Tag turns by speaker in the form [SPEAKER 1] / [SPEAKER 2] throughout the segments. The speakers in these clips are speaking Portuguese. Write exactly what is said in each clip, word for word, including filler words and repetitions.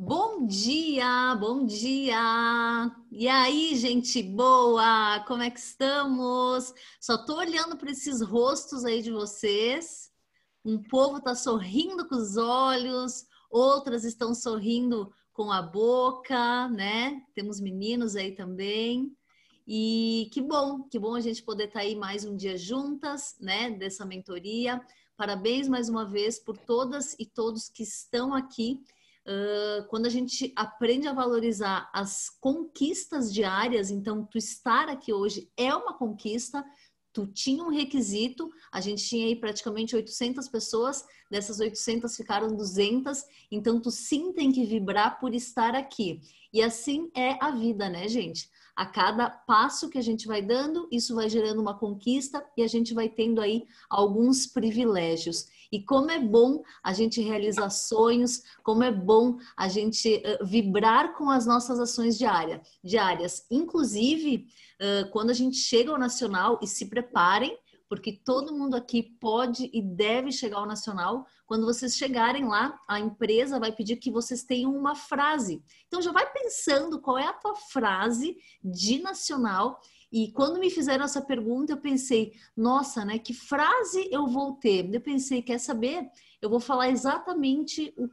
[SPEAKER 1] Bom dia, bom dia! E aí, gente boa? Como é que estamos? Só tô olhando para esses rostos aí de vocês. Um povo tá sorrindo com os olhos, outras estão sorrindo com a boca, né? Temos meninos aí também. E que bom, que bom a gente poder estar aí mais um dia juntas, né? Dessa mentoria. Parabéns mais uma vez por todas e todos que estão aqui. Uh, quando a gente aprende a valorizar as conquistas diárias, então tu estar aqui hoje é uma conquista, tu tinha um requisito, a gente tinha aí praticamente oitocentas pessoas, dessas oitocentas ficaram duzentas, então tu sim tem que vibrar por estar aqui. E assim é a vida, né, gente? A cada passo que a gente vai dando, isso vai gerando uma conquista e a gente vai tendo aí alguns privilégios. E como é bom a gente realizar sonhos, como é bom a gente uh, vibrar com as nossas ações diária, diárias. Inclusive, uh, quando a gente chega ao Nacional, e se preparem, porque todo mundo aqui pode e deve chegar ao Nacional. Quando vocês chegarem lá, a empresa vai pedir que vocês tenham uma frase. Então já vai pensando qual é a tua frase de Nacional. E quando me fizeram essa pergunta, eu pensei, nossa, né, que frase eu vou ter? Eu pensei, quer saber? Eu vou falar exatamente o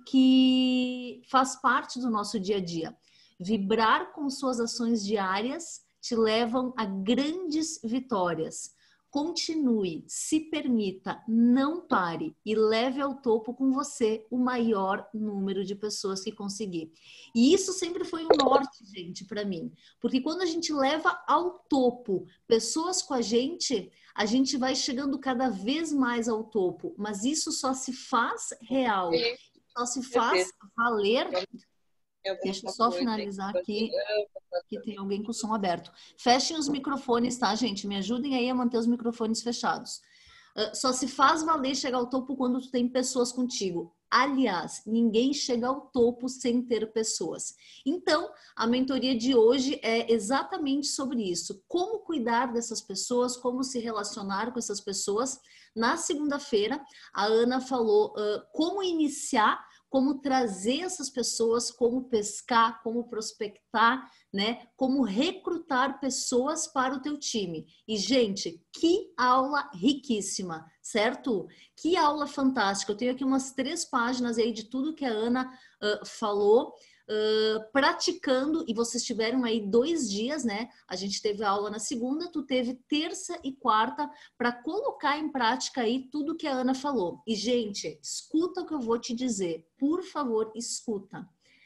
[SPEAKER 1] que faz parte do nosso dia a dia. Vibrar com suas ações diárias te levam a grandes vitórias. Continue, se permita, não pare e leve ao topo com você o maior número de pessoas que conseguir. E isso sempre foi um norte, gente, para mim. Porque quando a gente leva ao topo pessoas com a gente, a gente vai chegando cada vez mais ao topo. Mas isso só se faz real, só se faz valer. Deixa eu só finalizar aqui, que tem alguém com o som aberto. Fechem os microfones, tá, gente? Me ajudem aí a manter os microfones fechados. Uh, só se faz valer chegar ao topo quando tu tem pessoas contigo. Aliás, ninguém chega ao topo sem ter pessoas. Então, a mentoria de hoje é exatamente sobre isso. Como cuidar dessas pessoas, como se relacionar com essas pessoas. Na segunda-feira, a Ana falou uh, como iniciar, como trazer essas pessoas, como pescar, como prospectar, né? Como recrutar pessoas para o teu time. E, gente, que aula riquíssima, certo? Que aula fantástica. Eu tenho aqui umas três páginas aí de tudo que a Ana uh, falou. Uh, praticando, e vocês tiveram aí dois dias, né? A gente teve a aula na segunda, tu teve terça e quarta para colocar em prática aí tudo que a Ana falou. E, gente, escuta o que eu vou te dizer. Por favor, escuta.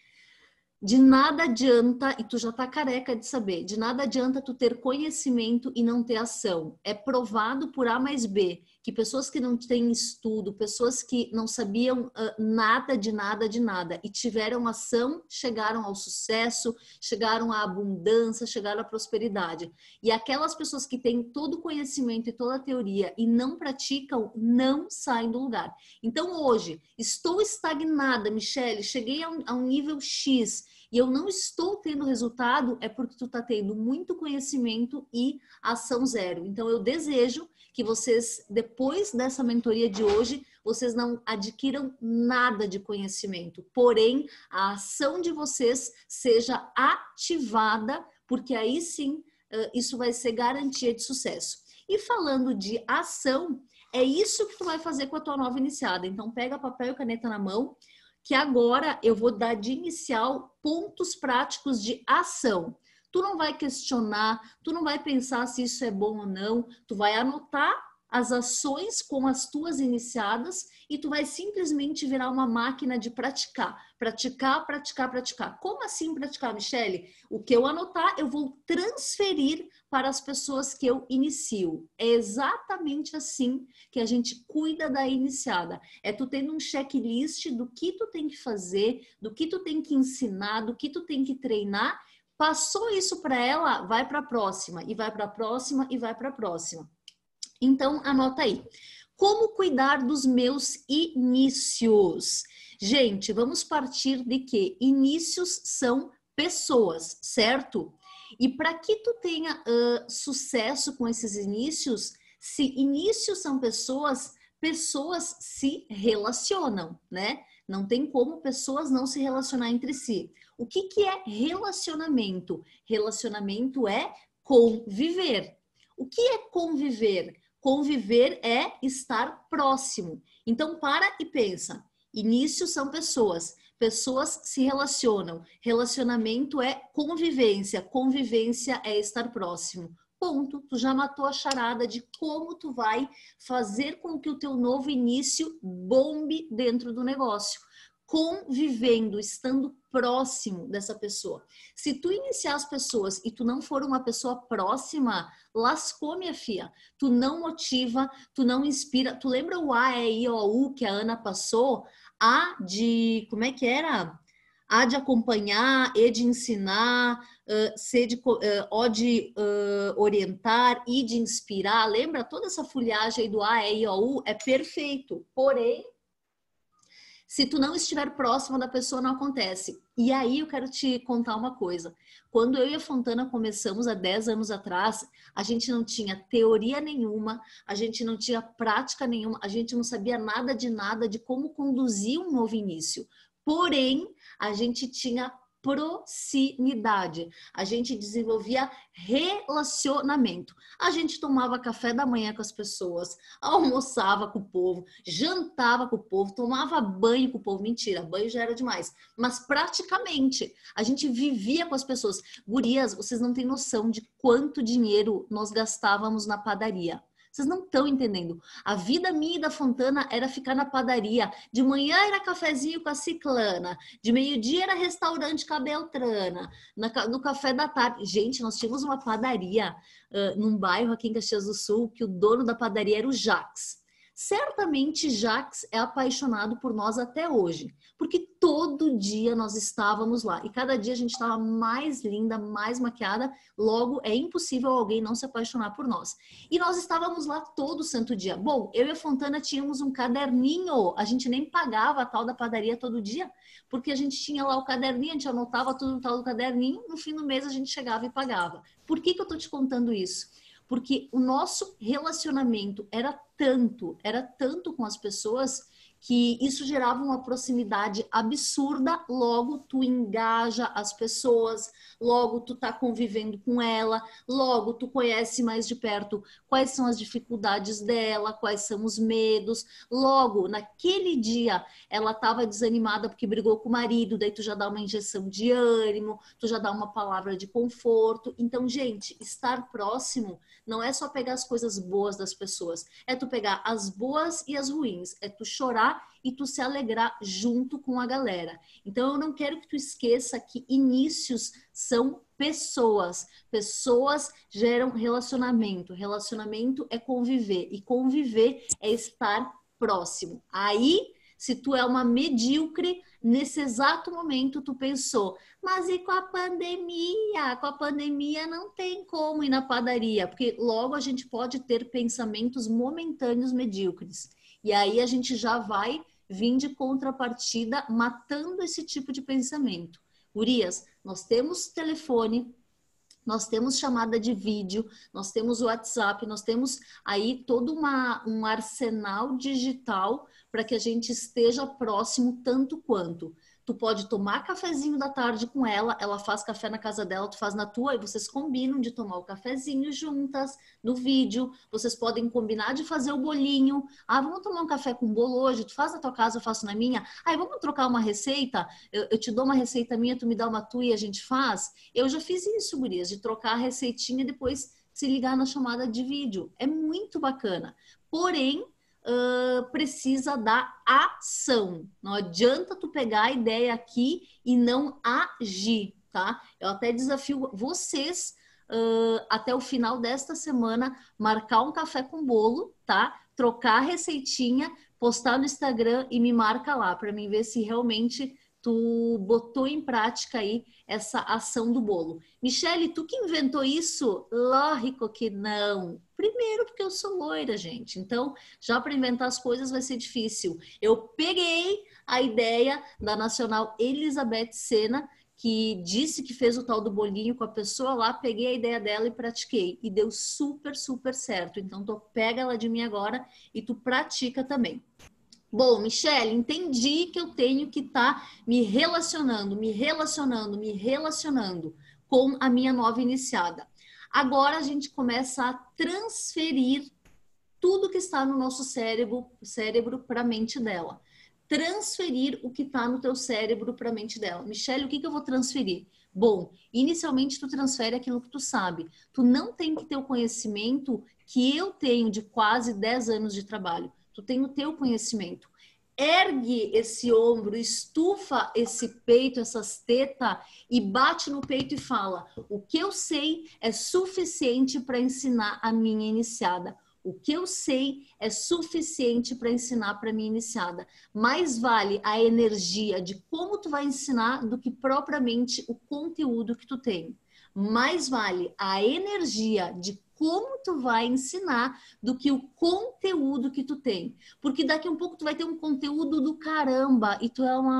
[SPEAKER 1] De nada adianta, e tu já tá careca de saber, de nada adianta tu ter conhecimento e não ter ação. É provado por A mais B que pessoas que não têm estudo, pessoas que não sabiam uh, nada de nada de nada e tiveram ação, chegaram ao sucesso, chegaram à abundância, chegaram à prosperidade. E aquelas pessoas que têm todo o conhecimento e toda a teoria e não praticam, não saem do lugar. Então hoje, estou estagnada, Michele, cheguei a um, a um nível X, e eu não estou tendo resultado, é porque tu está tendo muito conhecimento e ação zero. Então, eu desejo que vocês, depois dessa mentoria de hoje, vocês não adquiram nada de conhecimento. Porém, a ação de vocês seja ativada, porque aí sim, isso vai ser garantia de sucesso. E falando de ação, é isso que tu vai fazer com a tua nova iniciada. Então, pega papel e caneta na mão, que agora eu vou dar de inicial pontos práticos de ação. Tu não vai questionar, tu não vai pensar se isso é bom ou não, tu vai anotar as ações com as tuas iniciadas e tu vai simplesmente virar uma máquina de praticar. Praticar, praticar, praticar. Como assim praticar, Michele? O que eu anotar, eu vou transferir para as pessoas que eu inicio. É exatamente assim que a gente cuida da iniciada. É tu tendo um checklist do que tu tem que fazer, do que tu tem que ensinar, do que tu tem que treinar. Passou isso para ela, vai para a próxima, e vai para a próxima, e vai para a próxima. Então, anota aí. Como cuidar dos meus inícios? Gente, vamos partir de que inícios são pessoas, certo? E para que tu tenha uh, sucesso com esses inícios, se inícios são pessoas, pessoas se relacionam, né? Não tem como pessoas não se relacionar entre si. O que que é relacionamento? Relacionamento é conviver. O que é conviver? Conviver é estar próximo. Então, para e pensa. Início são pessoas. Pessoas se relacionam. Relacionamento é convivência. Convivência é estar próximo. Ponto. Tu já matou a charada de como tu vai fazer com que o teu novo início bombe dentro do negócio. Convivendo, estando próximo dessa pessoa. Se tu iniciar as pessoas e tu não for uma pessoa próxima, lascou, minha filha. Tu não motiva, tu não inspira. Tu lembra o A, E, I, O, U que a Ana passou? A de, como é que era? A de acompanhar, E de ensinar, uh, C de, uh, O de uh, orientar, I de inspirar. Lembra? Toda essa folhagem aí do A, E, I, O, U é perfeito. Porém, se tu não estiver próximo da pessoa, não acontece. E aí eu quero te contar uma coisa. Quando eu e a Fontana começamos há dez anos atrás, a gente não tinha teoria nenhuma, a gente não tinha prática nenhuma, a gente não sabia nada de nada de como conduzir um novo início. Porém, a gente tinha proximidade. A gente desenvolvia relacionamento. A gente tomava café da manhã com as pessoas, almoçava com o povo, jantava com o povo, tomava banho com o povo. Mentira, banho já era demais. Mas praticamente, a gente vivia com as pessoas. Gurias, vocês não têm noção de quanto dinheiro nós gastávamos na padaria. Vocês não estão entendendo. A vida minha e da Fontana era ficar na padaria. De manhã era cafezinho com a ciclana. De meio-dia era restaurante com a Beltrana. Na, no café da tarde. Gente, nós tínhamos uma padaria uh, num bairro aqui em Caxias do Sul, que o dono da padaria era o Jax. Certamente Jax é apaixonado por nós até hoje, porque todo dia nós estávamos lá e cada dia a gente estava mais linda, mais maquiada, logo é impossível alguém não se apaixonar por nós. E nós estávamos lá todo santo dia. Bom, eu e a Fontana tínhamos um caderninho, a gente nem pagava a tal da padaria todo dia, porque a gente tinha lá o caderninho, a gente anotava tudo no tal do caderninho, no fim do mês a gente chegava e pagava. Por que que eu tô te contando isso? Porque o nosso relacionamento era tanto, era tanto com as pessoas que isso gerava uma proximidade absurda, logo tu engaja as pessoas, logo tu tá convivendo com ela, logo tu conhece mais de perto quais são as dificuldades dela, quais são os medos, logo naquele dia ela estava desanimada porque brigou com o marido, daí tu já dá uma injeção de ânimo, tu já dá uma palavra de conforto. Então, gente, estar próximo não é só pegar as coisas boas das pessoas, é tu pegar as boas e as ruins, é tu chorar e tu se alegrar junto com a galera. Então, eu não quero que tu esqueça que inícios são pessoas. Pessoas geram relacionamento. Relacionamento é conviver. E conviver é estar próximo. Aí, se tu é uma medíocre, nesse exato momento tu pensou, mas e com a pandemia? Com a pandemia não tem como ir na padaria, porque logo a gente pode ter pensamentos momentâneos medíocres. E aí a gente já vai vir de contrapartida matando esse tipo de pensamento. Urias, nós temos telefone, nós temos chamada de vídeo, nós temos WhatsApp, nós temos aí todo uma, um arsenal digital para que a gente esteja próximo tanto quanto. Tu pode tomar cafezinho da tarde com ela, ela faz café na casa dela, tu faz na tua, e vocês combinam de tomar o cafezinho juntas no vídeo. Vocês podem combinar de fazer o bolinho. Ah, vamos tomar um café com bolo hoje, tu faz na tua casa, eu faço na minha. Ah, vamos trocar uma receita? Eu, eu te dou uma receita minha, tu me dá uma tua e a gente faz? Eu já fiz isso, gurias, de trocar a receitinha e depois se ligar na chamada de vídeo. É muito bacana. Porém, Uh, precisa da ação. Não adianta tu pegar a ideia aqui e não agir, tá? Eu até desafio vocês uh, até o final desta semana marcar um café com bolo, tá? Trocar a receitinha, postar no Instagram e me marca lá para mim ver se realmente tu botou em prática aí essa ação do bolo. Michele, tu que inventou isso? Lógico que não. Primeiro porque eu sou loira, gente. Então, já para inventar as coisas vai ser difícil. Eu peguei a ideia da nacional Elizabeth Sena, que disse que fez o tal do bolinho com a pessoa lá, peguei a ideia dela e pratiquei. E deu super, super certo. Então, tu pega ela de mim agora e tu pratica também. Bom, Michele, entendi que eu tenho que estar tá me relacionando, me relacionando, me relacionando com a minha nova iniciada. Agora a gente começa a transferir tudo que está no nosso cérebro, cérebro para a mente dela. Transferir o que está no teu cérebro para a mente dela. Michele, o que, que eu vou transferir? Bom, inicialmente tu transfere aquilo que tu sabe. Tu não tem que ter o conhecimento que eu tenho de quase dez anos de trabalho. Tu tem o teu conhecimento. Ergue esse ombro, estufa esse peito, essas tetas e bate no peito e fala: o que eu sei é suficiente para ensinar a minha iniciada. O que eu sei é suficiente para ensinar para minha iniciada. Mais vale a energia de como tu vai ensinar do que propriamente o conteúdo que tu tem. Mais vale a energia de como tu vai ensinar do que o conteúdo que tu tem. Porque daqui a um pouco tu vai ter um conteúdo do caramba e tu é uma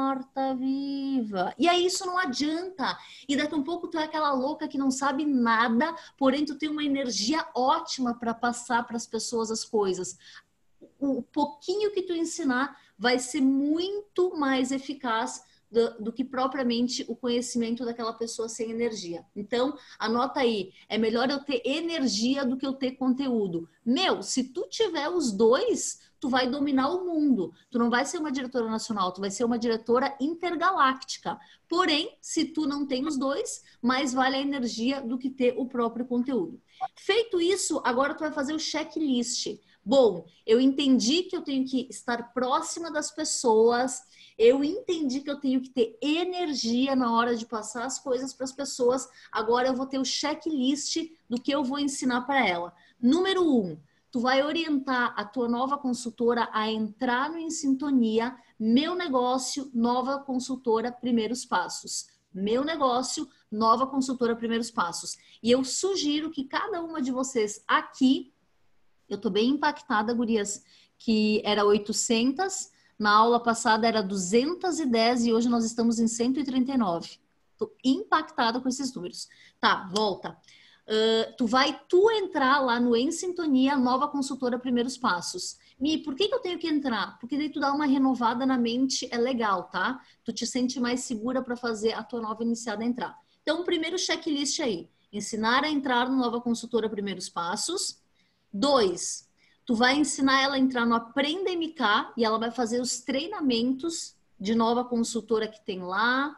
[SPEAKER 1] morta-viva. E aí isso não adianta. E daqui a um pouco tu é aquela louca que não sabe nada, porém tu tem uma energia ótima para passar para as pessoas as coisas. O pouquinho que tu ensinar vai ser muito mais eficaz Do, do que propriamente o conhecimento daquela pessoa sem energia. Então, anota aí, é melhor eu ter energia do que eu ter conteúdo. Meu, se tu tiver os dois, tu vai dominar o mundo. Tu não vai ser uma diretora nacional, tu vai ser uma diretora intergaláctica. Porém, se tu não tem os dois, mais vale a energia do que ter o próprio conteúdo. Feito isso, agora tu vai fazer o checklist. Bom, eu entendi que eu tenho que estar próxima das pessoas, eu entendi que eu tenho que ter energia na hora de passar as coisas para as pessoas, agora eu vou ter o checklist do que eu vou ensinar para ela. Número um, tu vai orientar a tua nova consultora a entrar no Em Sintonia, Meu Negócio, Nova Consultora, Primeiros Passos. Meu Negócio, Nova Consultora, Primeiros Passos. E eu sugiro que cada uma de vocês aqui, eu tô bem impactada, gurias, que era oitocentas, na aula passada era duzentas e dez e hoje nós estamos em cento e trinta e nove. Tô impactada com esses números. Tá, volta. Uh, tu vai tu entrar lá no Em Sintonia, Nova Consultora, Primeiros Passos. Mi, por que que eu tenho que entrar? Porque daí tu dá uma renovada na mente, é legal, tá? Tu te sente mais segura para fazer a tua nova iniciada entrar. Então, o primeiro checklist aí, ensinar a entrar no Nova Consultora, Primeiros Passos. Dois, tu vai ensinar ela a entrar no Aprenda M K e ela vai fazer os treinamentos de Nova Consultora que tem lá,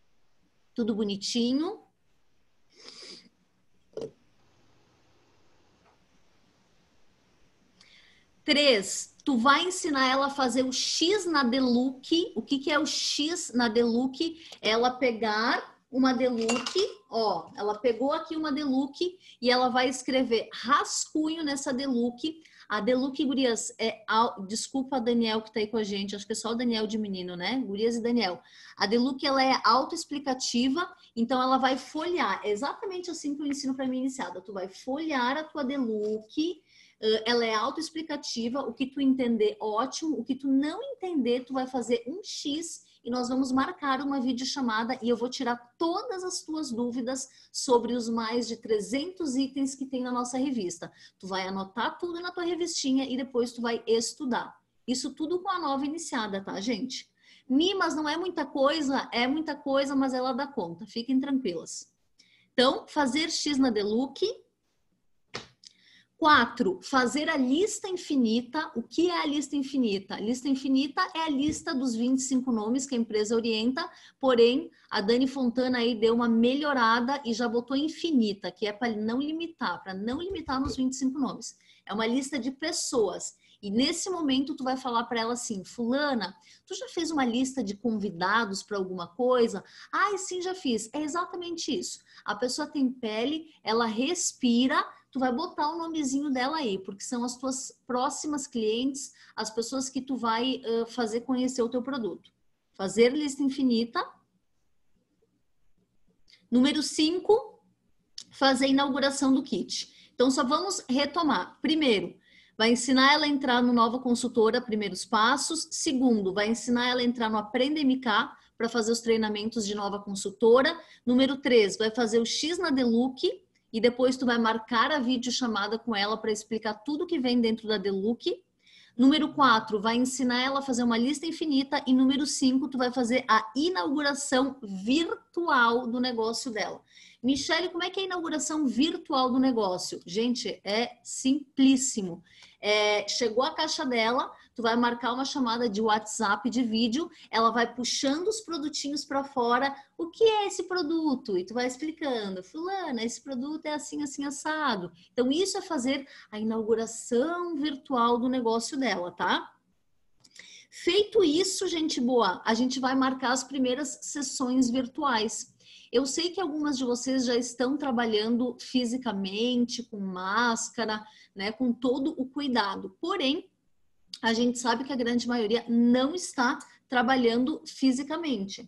[SPEAKER 1] tudo bonitinho. Três, tu vai ensinar ela a fazer o X na Deluxe. O que que é o X na Deluxe? Ela pegar uma Deluxe, ó, ela pegou aqui uma Deluxe e ela vai escrever rascunho nessa Deluxe. A Deluxe, gurias, é... Desculpa a Daniel que tá aí com a gente, acho que é só o Daniel de menino, né? Gurias e Daniel. A Deluxe, ela é autoexplicativa, então ela vai folhear. É exatamente assim que eu ensino para minha iniciada. Tu vai folhear a tua Deluxe. Ela é autoexplicativa, o que tu entender, ótimo, o que tu não entender, tu vai fazer um X e nós vamos marcar uma videochamada e eu vou tirar todas as tuas dúvidas sobre os mais de trezentos itens que tem na nossa revista. Tu vai anotar tudo na tua revistinha e depois tu vai estudar. Isso tudo com a nova iniciada, tá, gente? Mi, mas não é muita coisa? É muita coisa, mas ela dá conta. Fiquem tranquilas. Então, fazer X na Deluxe. Quatro, fazer a lista infinita. O que é a lista infinita? A lista infinita é a lista dos vinte e cinco nomes que a empresa orienta, porém, a Dani Fontana aí deu uma melhorada e já botou infinita, que é para não limitar, para não limitar nos vinte e cinco nomes. É uma lista de pessoas. E nesse momento tu vai falar para ela assim: fulana, tu já fez uma lista de convidados para alguma coisa? Ah, sim, já fiz. É exatamente isso. A pessoa tem pele, ela respira, tu vai botar o nomezinho dela aí, porque são as tuas próximas clientes, as pessoas que tu vai uh, fazer conhecer o teu produto. Fazer lista infinita. Número cinco, fazer a inauguração do kit. Então, só vamos retomar. Primeiro, vai ensinar ela a entrar no Nova Consultora, Primeiros Passos. Segundo, vai ensinar ela a entrar no Aprenda M K para fazer os treinamentos de Nova Consultora. Número três, vai fazer o X na Deluxe e depois tu vai marcar a videochamada com ela para explicar tudo que vem dentro da Deluxe. Número quatro, vai ensinar ela a fazer uma lista infinita. E número cinco, tu vai fazer a inauguração virtual do negócio dela. Michele, como é que é a inauguração virtual do negócio? Gente, é simplíssimo. É, chegou a caixa dela, tu vai marcar uma chamada de WhatsApp de vídeo, ela vai puxando os produtinhos para fora. O que é esse produto? E tu vai explicando, fulana, esse produto é assim, assim, assado. Então, isso é fazer a inauguração virtual do negócio dela, tá? Feito isso, gente boa, a gente vai marcar as primeiras sessões virtuais. Eu sei que algumas de vocês já estão trabalhando fisicamente, com máscara, né, com todo o cuidado. Porém, a gente sabe que a grande maioria não está trabalhando fisicamente.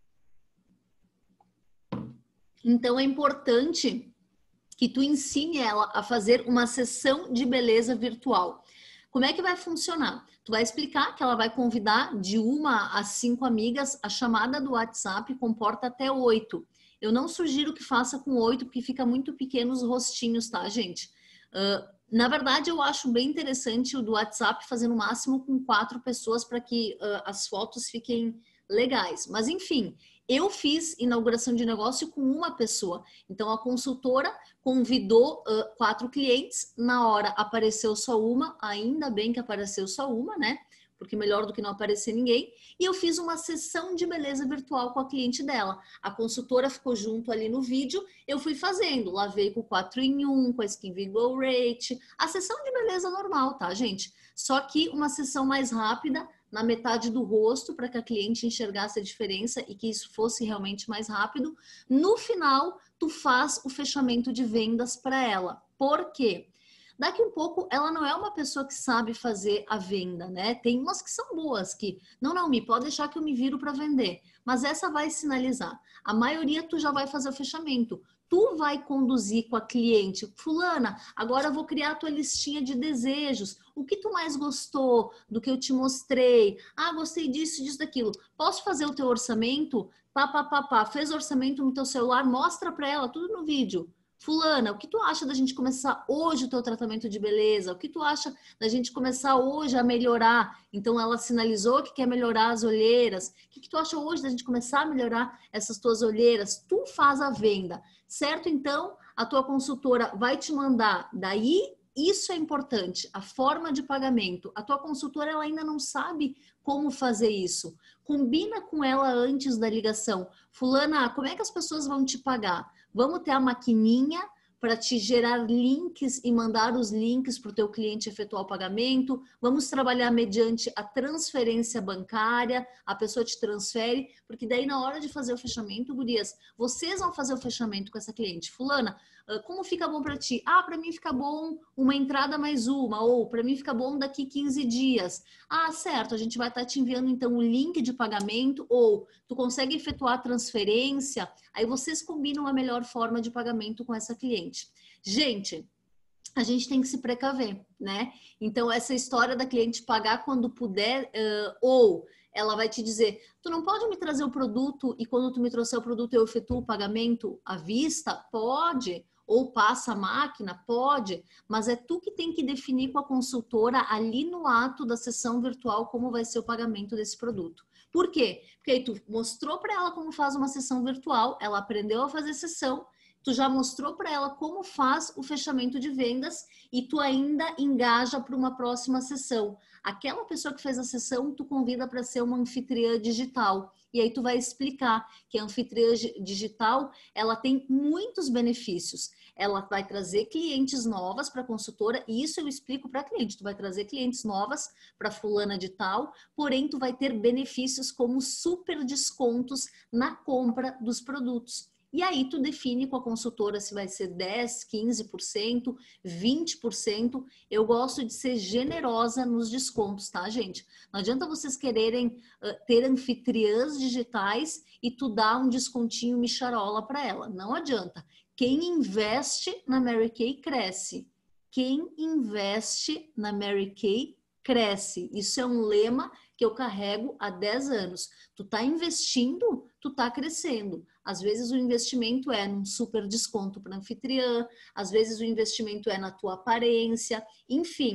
[SPEAKER 1] Então, é importante que tu ensine ela a fazer uma sessão de beleza virtual. Como é que vai funcionar? Tu vai explicar que ela vai convidar de uma a cinco amigas. A chamada do WhatsApp comporta até oito. Eu não sugiro que faça com oito, porque fica muito pequeno os rostinhos, tá, gente? Uh, na verdade, eu acho bem interessante o do WhatsApp fazer no máximo com quatro pessoas para que uh, as fotos fiquem legais. Mas, enfim, eu fiz inauguração de negócio com uma pessoa. Então, a consultora convidou uh, quatro clientes. Na hora apareceu só uma. Ainda bem que apareceu só uma, né? Porque melhor do que não aparecer ninguém. E eu fiz uma sessão de beleza virtual com a cliente dela. A consultora ficou junto ali no vídeo. Eu fui fazendo. Lavei com quatro em um, com a Skin Vigor Rate. A sessão de beleza normal, tá, gente? Só que uma sessão mais rápida, na metade do rosto, para que a cliente enxergasse a diferença e que isso fosse realmente mais rápido. No final, tu faz o fechamento de vendas para ela. Por quê? Daqui um pouco, ela não é uma pessoa que sabe fazer a venda, né? Tem umas que são boas, que não, não, me pode deixar que eu me viro para vender. Mas essa vai sinalizar. A maioria tu já vai fazer o fechamento. Tu vai conduzir com a cliente. Fulana, agora eu vou criar a tua listinha de desejos. O que tu mais gostou do que eu te mostrei? Ah, gostei disso, disso, daquilo. Posso fazer o teu orçamento? Pá, pá, pá, pá. Fez orçamento no teu celular? Mostra para ela, tudo no vídeo. Fulana, o que tu acha da gente começar hoje o teu tratamento de beleza? O que tu acha da gente começar hoje a melhorar? Então, ela sinalizou que quer melhorar as olheiras. O que, que tu acha hoje da gente começar a melhorar essas tuas olheiras? Tu faz a venda, certo? Então, a tua consultora vai te mandar daí. Isso é importante, a forma de pagamento. A tua consultora, ela ainda não sabe como fazer isso. Combina com ela antes da ligação. Fulana, como é que as pessoas vão te pagar? Vamos ter a maquininha para te gerar links e mandar os links para o teu cliente efetuar o pagamento. Vamos trabalhar mediante a transferência bancária, a pessoa te transfere, porque daí na hora de fazer o fechamento, gurias, vocês vão fazer o fechamento com essa cliente. Fulana, como fica bom para ti? Ah, para mim fica bom uma entrada mais uma, ou para mim fica bom daqui quinze dias. Ah, certo, a gente vai estar te enviando então o link de pagamento, ou tu consegue efetuar a transferência, aí vocês combinam a melhor forma de pagamento com essa cliente. Gente, a gente tem que se precaver, né? Então, essa história da cliente pagar quando puder, uh, ou ela vai te dizer, tu não pode me trazer o produto e quando tu me trouxer o produto eu efetuo o pagamento à vista? Pode. Ou passa a máquina? Pode. Mas é tu que tem que definir com a consultora ali no ato da sessão virtual como vai ser o pagamento desse produto. Por quê? Porque aí tu mostrou para ela como faz uma sessão virtual, ela aprendeu a fazer sessão, tu já mostrou para ela como faz o fechamento de vendas e tu ainda engaja para uma próxima sessão. Aquela pessoa que fez a sessão, tu convida para ser uma anfitriã digital. E aí tu vai explicar que a anfitriã digital, ela tem muitos benefícios. Ela vai trazer clientes novas para a consultora, e isso eu explico para a cliente. Tu vai trazer clientes novas para fulana de tal, porém tu vai ter benefícios como super descontos na compra dos produtos. E aí tu define com a consultora se vai ser dez, quinze por cento, vinte por cento. Eu gosto de ser generosa nos descontos, tá, gente? Não adianta vocês quererem uh, ter anfitriãs digitais e tu dar um descontinho micharola para ela. Não adianta. Quem investe na Mary Kay cresce. Quem investe na Mary Kay cresce. Isso é um lema que eu carrego há dez anos. Tu tá investindo, tu tá crescendo. Às vezes o investimento é num super desconto para anfitriã, às vezes o investimento é na tua aparência, enfim.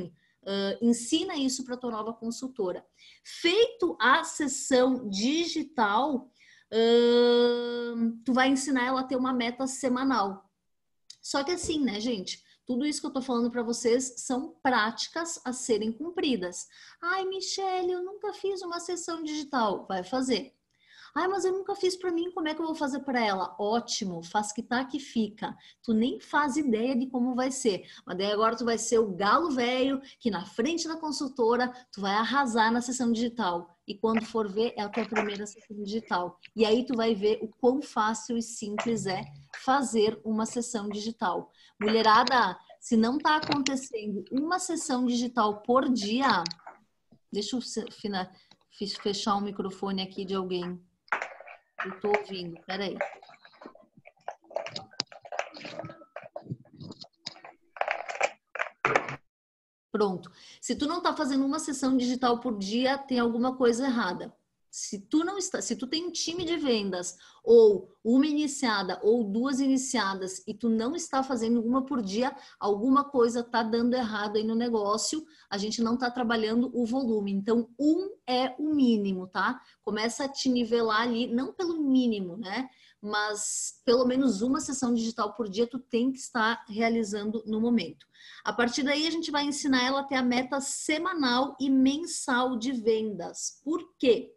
[SPEAKER 1] Uh, ensina isso para a tua nova consultora. Feito a sessão digital, uh, tu vai ensinar ela a ter uma meta semanal. Só que assim, né, gente? Tudo isso que eu tô falando para vocês são práticas a serem cumpridas. Ai, Michele, eu nunca fiz uma sessão digital. Vai fazer. Ai, mas eu nunca fiz para mim, como é que eu vou fazer para ela? Ótimo, faz que tá que fica. Tu nem faz ideia de como vai ser. Mas daí agora tu vai ser o galo velho que na frente da consultora tu vai arrasar na sessão digital. E quando for ver, é a tua primeira sessão digital. E aí tu vai ver o quão fácil e simples é fazer uma sessão digital. Mulherada, se não tá acontecendo uma sessão digital por dia, deixa eu fechar o microfone aqui de alguém. Eu tô ouvindo, peraí. Pronto. Se tu não tá fazendo uma sessão digital por dia, tem alguma coisa errada. Se tu não está, se tu tem um time de vendas ou uma iniciada ou duas iniciadas e tu não está fazendo uma por dia, alguma coisa tá dando errado aí no negócio, a gente não tá trabalhando o volume. Então, um é o mínimo, tá? Começa a te nivelar ali, não pelo mínimo, né? Mas pelo menos uma sessão digital por dia tu tem que estar realizando no momento. A partir daí, a gente vai ensinar ela a ter a meta semanal e mensal de vendas. Por quê?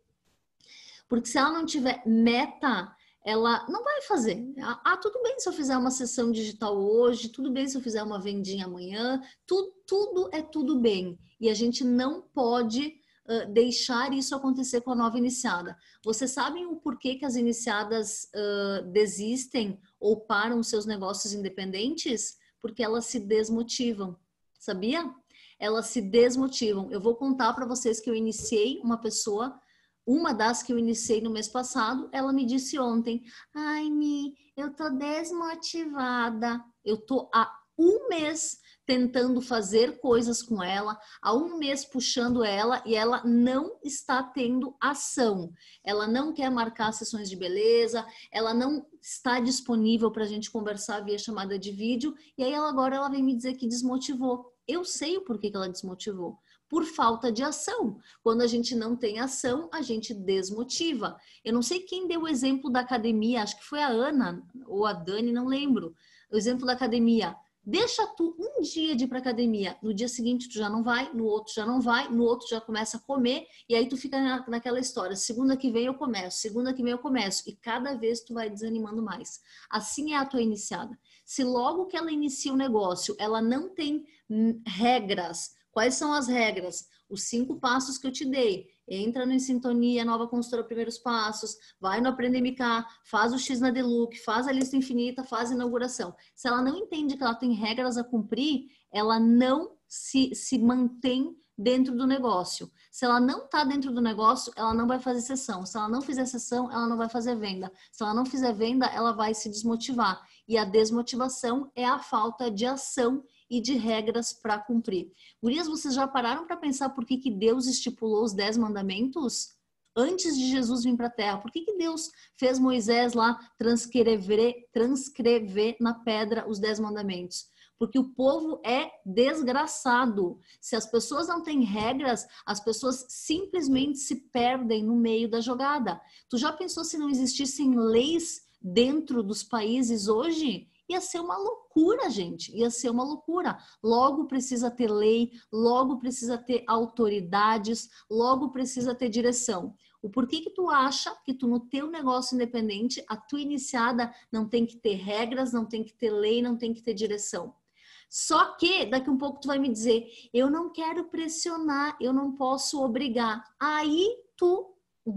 [SPEAKER 1] Porque se ela não tiver meta, ela não vai fazer. Ah, tudo bem se eu fizer uma sessão digital hoje, tudo bem se eu fizer uma vendinha amanhã, tudo, tudo é tudo bem. E a gente não pode uh, deixar isso acontecer com a nova iniciada. Vocês sabem o porquê que as iniciadas uh, desistem ou param seus negócios independentes? Porque elas se desmotivam, sabia? Elas se desmotivam. Eu vou contar para vocês que eu iniciei uma pessoa. Uma das que eu iniciei no mês passado, ela me disse ontem, ai, Mi, eu tô desmotivada. Eu tô há um mês tentando fazer coisas com ela, há um mês puxando ela e ela não está tendo ação. Ela não quer marcar sessões de beleza, ela não está disponível para a gente conversar via chamada de vídeo e aí ela, agora ela vem me dizer que desmotivou. Eu sei o porquê que ela desmotivou. Por falta de ação. Quando a gente não tem ação, a gente desmotiva. Eu não sei quem deu o exemplo da academia, acho que foi a Ana ou a Dani, não lembro. O exemplo da academia. Deixa tu um dia de ir para academia, no dia seguinte tu já não vai, no outro já não vai, no outro já começa a comer e aí tu fica na, naquela história, segunda que vem eu começo, segunda que vem eu começo e cada vez tu vai desanimando mais. Assim é a tua iniciada. Se logo que ela inicia o negócio, ela não tem hum, regras. Quais são as regras? Os cinco passos que eu te dei. Entra no Em Sintonia, Nova Consultora Primeiros Passos, vai no Aprender M K, faz o X na Deluxe, faz a lista infinita, faz a inauguração. Se ela não entende que ela tem regras a cumprir, ela não se, se mantém dentro do negócio. Se ela não está dentro do negócio, ela não vai fazer sessão. Se ela não fizer sessão, ela não vai fazer venda. Se ela não fizer venda, ela vai se desmotivar. E a desmotivação é a falta de ação e de regras para cumprir. Gurias, vocês já pararam para pensar por que, que Deus estipulou os dez mandamentos? Antes de Jesus vir para a Terra, por que, que Deus fez Moisés lá transcrever, transcrever na pedra os dez mandamentos? Porque o povo é desgraçado. Se as pessoas não têm regras, as pessoas simplesmente se perdem no meio da jogada. Tu já pensou se não existissem leis dentro dos países hoje? Ia ser uma loucura, gente. Ia ser uma loucura. Logo precisa ter lei, logo precisa ter autoridades, logo precisa ter direção. O porquê que tu acha que tu no teu negócio independente, a tua iniciada não tem que ter regras, não tem que ter lei, não tem que ter direção? Só que daqui um pouco tu vai me dizer, eu não quero pressionar, eu não posso obrigar. Aí tu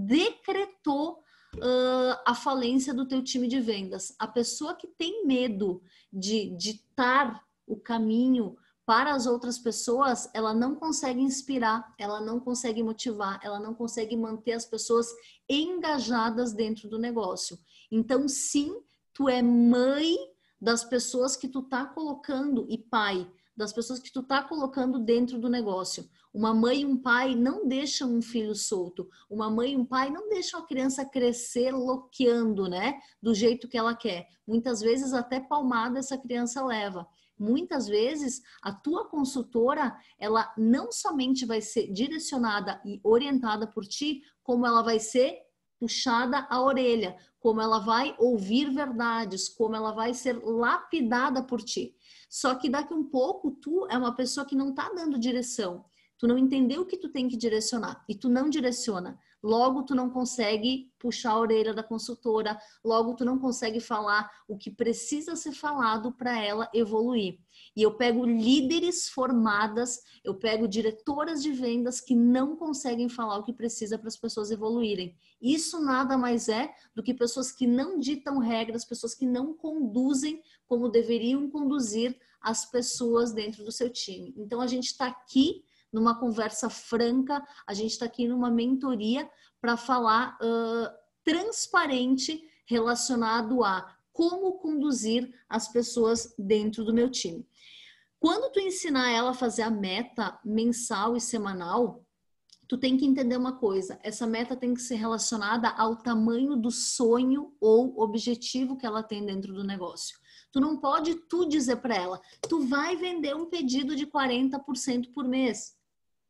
[SPEAKER 1] decretou Uh, a falência do teu time de vendas. A pessoa que tem medo de ditar o caminho para as outras pessoas, ela não consegue inspirar, ela não consegue motivar, ela não consegue manter as pessoas engajadas dentro do negócio. Então, sim, tu é mãe das pessoas que tu tá colocando e pai das pessoas que tu tá colocando dentro do negócio. Uma mãe e um pai não deixam um filho solto. Uma mãe e um pai não deixam a criança crescer loqueando, né? Do jeito que ela quer. Muitas vezes até palmada essa criança leva. muitas vezes a tua consultora, ela não somente vai ser direcionada e orientada por ti, como ela vai ser puxada a orelha, como ela vai ouvir verdades, como ela vai ser lapidada por ti. Só que daqui um pouco tu é uma pessoa que não tá dando direção. Tu não entendeu o que tu tem que direcionar e tu não direciona. Logo, tu não consegue puxar a orelha da consultora, logo tu não consegue falar o que precisa ser falado para ela evoluir. E eu pego líderes formadas, eu pego diretoras de vendas que não conseguem falar o que precisa para as pessoas evoluírem. Isso nada mais é do que pessoas que não ditam regras, pessoas que não conduzem como deveriam conduzir as pessoas dentro do seu time. Então, a gente está aqui numa conversa franca, a gente está aqui numa mentoria para falar uh, transparente relacionado a como conduzir as pessoas dentro do meu time. Quando tu ensinar ela a fazer a meta mensal e semanal, tu tem que entender uma coisa, essa meta tem que ser relacionada ao tamanho do sonho ou objetivo que ela tem dentro do negócio. Tu não pode tu dizer para ela, tu vai vender um pedido de quarenta por cento por mês.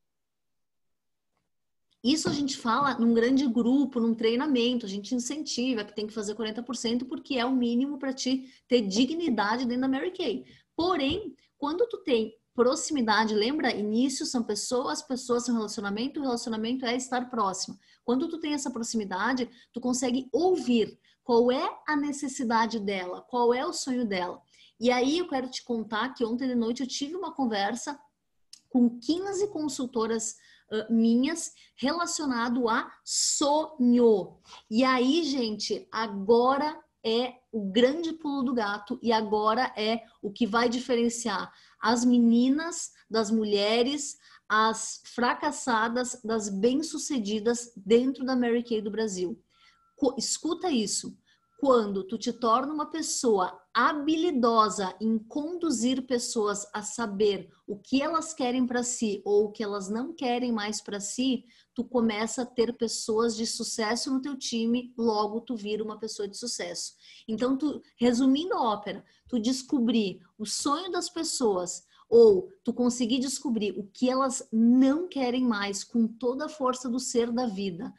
[SPEAKER 1] Isso a gente fala num grande grupo, num treinamento, a gente incentiva que tem que fazer quarenta por cento porque é o mínimo para te ter dignidade dentro da Mary Kay. Porém, quando tu tem proximidade, lembra? Início são pessoas, pessoas são relacionamento, o relacionamento é estar próximo. Quando tu tem essa proximidade, tu consegue ouvir qual é a necessidade dela, qual é o sonho dela. E aí eu quero te contar que ontem de noite eu tive uma conversa com quinze consultoras uh, minhas relacionado a sonho. E aí, gente, agora é o grande pulo do gato e agora é o que vai diferenciar as meninas das mulheres, as fracassadas das bem-sucedidas dentro da Mary Kay do Brasil. Escuta isso. Quando tu te torna uma pessoa habilidosa em conduzir pessoas a saber o que elas querem para si ou o que elas não querem mais para si, tu começa a ter pessoas de sucesso no teu time, logo tu vira uma pessoa de sucesso. Então, tu, resumindo a ópera, tu descobrir o sonho das pessoas ou tu conseguir descobrir o que elas não querem mais com toda a força do ser da vida,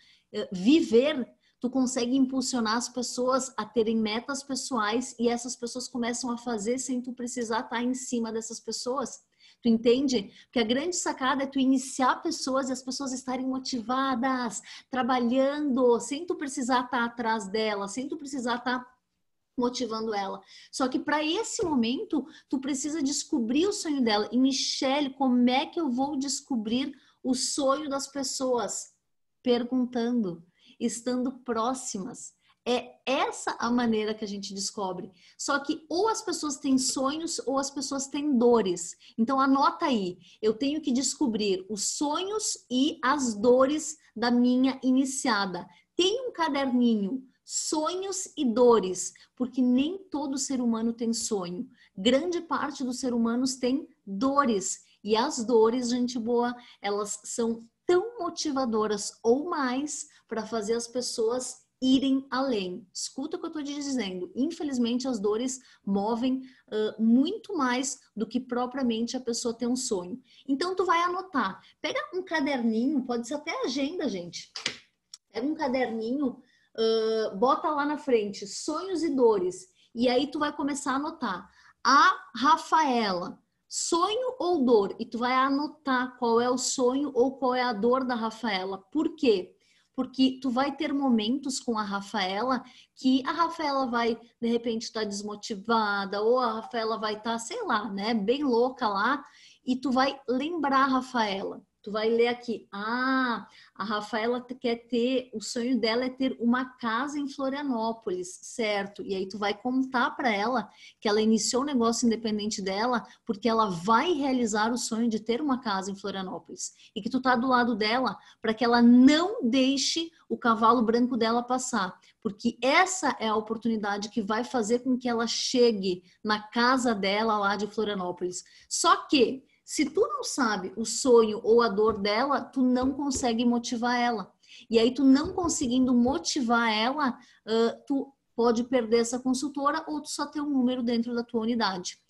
[SPEAKER 1] viver, tu consegue impulsionar as pessoas a terem metas pessoais e essas pessoas começam a fazer sem tu precisar estar em cima dessas pessoas. Tu entende? Porque a grande sacada é tu iniciar pessoas e as pessoas estarem motivadas, trabalhando, sem tu precisar estar atrás dela, sem tu precisar estar motivando ela. Só que para esse momento, tu precisa descobrir o sonho dela. E Michele, como é que eu vou descobrir o sonho das pessoas? Perguntando. Estando próximas. É essa a maneira que a gente descobre. Só que ou as pessoas têm sonhos ou as pessoas têm dores. Então anota aí, eu tenho que descobrir os sonhos e as dores da minha iniciada. Tem um caderninho, sonhos e dores, porque nem todo ser humano tem sonho. Grande parte dos seres humanos tem dores. E as dores, gente boa, elas são tão motivadoras ou mais para fazer as pessoas irem além. Escuta o que eu estou te dizendo. Infelizmente, as dores movem uh, muito mais do que propriamente a pessoa ter um sonho. Então, tu vai anotar. Pega um caderninho, pode ser até agenda, gente. Pega um caderninho, uh, bota lá na frente, sonhos e dores. E aí, tu vai começar a anotar. A Rafaela, sonho ou dor? E tu vai anotar qual é o sonho ou qual é a dor da Rafaela. Por quê? Porque tu vai ter momentos com a Rafaela que a Rafaela vai, de repente, estar desmotivada, ou a Rafaela vai estar, sei lá, né, bem louca lá, e tu vai lembrar a Rafaela. Tu vai ler aqui, ah, a Rafaela quer ter, o sonho dela é ter uma casa em Florianópolis, certo? E aí tu vai contar para ela que ela iniciou o negócio independente dela porque ela vai realizar o sonho de ter uma casa em Florianópolis. E que tu tá do lado dela para que ela não deixe o cavalo branco dela passar. Porque essa é a oportunidade que vai fazer com que ela chegue na casa dela lá de Florianópolis. Só que se tu não sabe o sonho ou a dor dela, tu não consegue motivar ela. E aí tu não conseguindo motivar ela, uh, tu pode perder essa consultora ou tu só ter um número dentro da tua unidade.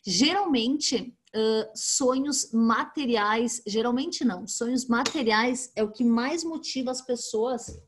[SPEAKER 1] Geralmente, uh, sonhos materiais, geralmente não, sonhos materiais é o que mais motiva as pessoas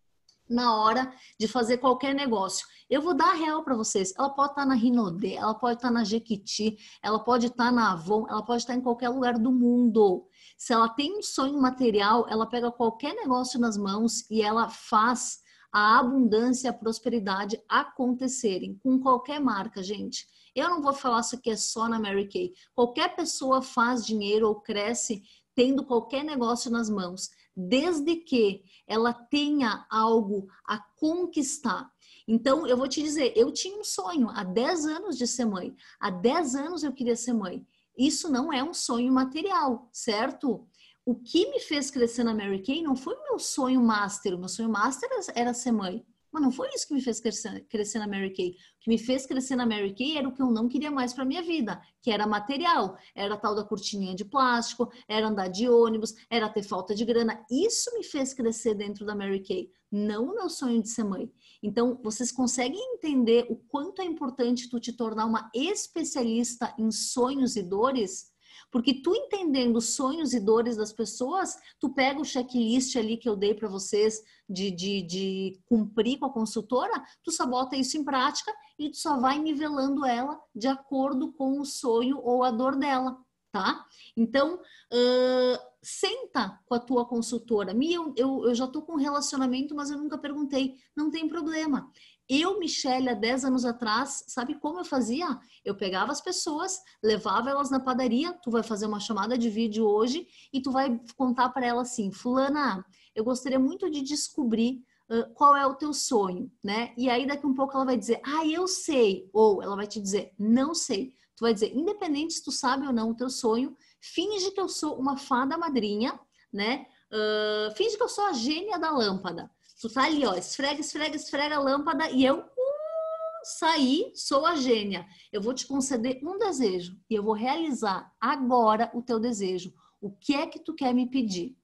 [SPEAKER 1] na hora de fazer qualquer negócio. Eu vou dar a real para vocês. Ela pode estar na Rinodê, ela pode estar na Jequiti, ela pode estar na Avon, ela pode estar em qualquer lugar do mundo. Se ela tem um sonho material, ela pega qualquer negócio nas mãos e ela faz a abundância e a prosperidade acontecerem com qualquer marca, gente. Eu não vou falar isso aqui é só na Mary Kay. Qualquer pessoa faz dinheiro ou cresce tendo qualquer negócio nas mãos, desde que ela tenha algo a conquistar. Então, eu vou te dizer, eu tinha um sonho há dez anos de ser mãe. Há dez anos eu queria ser mãe. Isso não é um sonho material, certo? O que me fez crescer na Mary Kay não foi o meu sonho master. O meu sonho master era ser mãe. Mas não foi isso que me fez crescer, crescer na Mary Kay. O que me fez crescer na Mary Kay era o que eu não queria mais para minha vida, que era material. Era a tal da cortininha de plástico, era andar de ônibus, era ter falta de grana. Isso me fez crescer dentro da Mary Kay, não o meu sonho de ser mãe. Então, vocês conseguem entender o quanto é importante tu te tornar uma especialista em sonhos e dores? Porque tu entendendo os sonhos e dores das pessoas, tu pega o checklist ali que eu dei para vocês de, de, de cumprir com a consultora, tu só bota isso em prática e tu só vai nivelando ela de acordo com o sonho ou a dor dela, tá? Então, uh, senta com a tua consultora. Mia, eu, eu, eu já tô com um relacionamento, mas eu nunca perguntei. Não tem problema. Eu, Michelle, há dez anos atrás, sabe como eu fazia? Eu pegava as pessoas, levava elas na padaria, tu vai fazer uma chamada de vídeo hoje e tu vai contar para ela assim, fulana, eu gostaria muito de descobrir uh, qual é o teu sonho, né? E aí daqui um pouco ela vai dizer, ah, eu sei, ou ela vai te dizer, não sei. Tu vai dizer, independente se tu sabe ou não o teu sonho, finge que eu sou uma fada madrinha, né? Uh, finge que eu sou a gênia da lâmpada. Tu tá ali, ó, esfrega, esfrega, esfrega a lâmpada e eu uh, saí, sou a gênia. Eu vou te conceder um desejo e eu vou realizar agora o teu desejo. O que é que tu quer me pedir?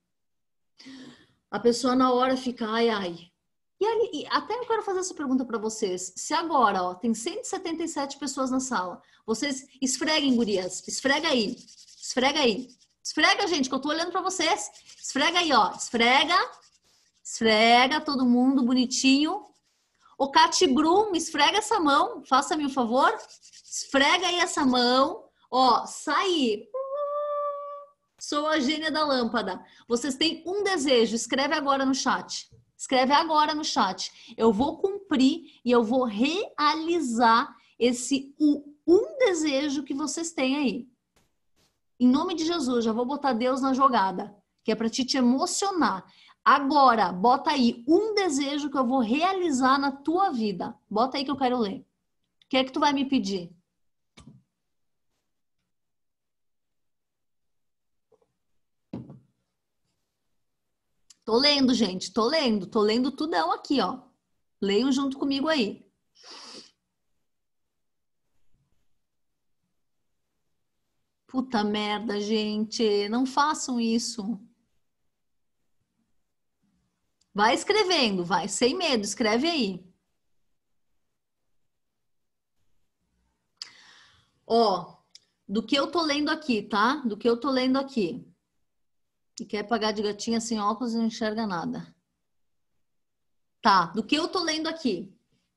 [SPEAKER 1] A pessoa na hora fica, ai, ai. E, ali, e até eu quero fazer essa pergunta para vocês. Se agora, ó, tem cento e setenta e sete pessoas na sala, vocês esfreguem, gurias, esfrega aí, esfrega aí. Esfrega, gente, que eu tô olhando para vocês. Esfrega aí, ó, esfrega. Esfrega todo mundo bonitinho. Ô, Cati Brum, esfrega essa mão. Faça-me um favor. Esfrega aí essa mão. Ó, sai. Sou a gênia da lâmpada. Vocês têm um desejo. Escreve agora no chat. Escreve agora no chat. Eu vou cumprir e eu vou realizar esse um desejo que vocês têm aí. Em nome de Jesus, já vou botar Deus na jogada. Que é pra te, te emocionar. Agora, bota aí um desejo que eu vou realizar na tua vida. Bota aí que eu quero ler. O que é que tu vai me pedir? Tô lendo, gente. Tô lendo. Tô lendo tudão aqui, ó. Leiam junto comigo aí. Puta merda, gente. Não façam isso. Vai escrevendo, vai, sem medo, escreve aí. Ó, do que eu tô lendo aqui, tá? Do que eu tô lendo aqui. E quer pagar de gatinha sem óculos e não enxerga nada. Tá, do que eu tô lendo aqui.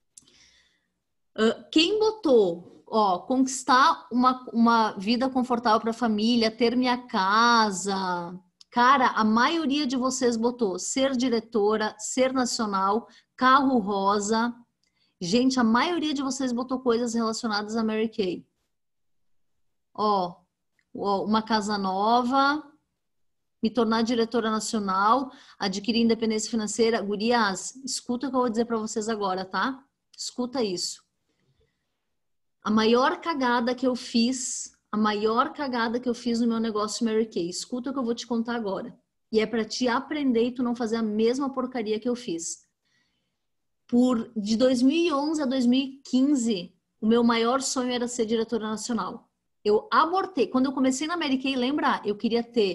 [SPEAKER 1] Uh, quem botou, ó, conquistar uma, uma vida confortável para a família, ter minha casa... Cara, a maioria de vocês botou ser diretora, ser nacional, carro rosa. Gente, a maioria de vocês botou coisas relacionadas a Mary Kay. Ó, ó, uma casa nova, me tornar diretora nacional, adquirir independência financeira. Gurias, escuta o que eu vou dizer para vocês agora, tá? Escuta isso. A maior cagada que eu fiz... A maior cagada que eu fiz no meu negócio Mary Kay. Escuta o que eu vou te contar agora. E é para te aprender e tu não fazer a mesma porcaria que eu fiz. Por, de dois mil e onze a dois mil e quinze, o meu maior sonho era ser diretora nacional. Eu abortei. Quando eu comecei na Mary Kay, lembra? Eu queria ter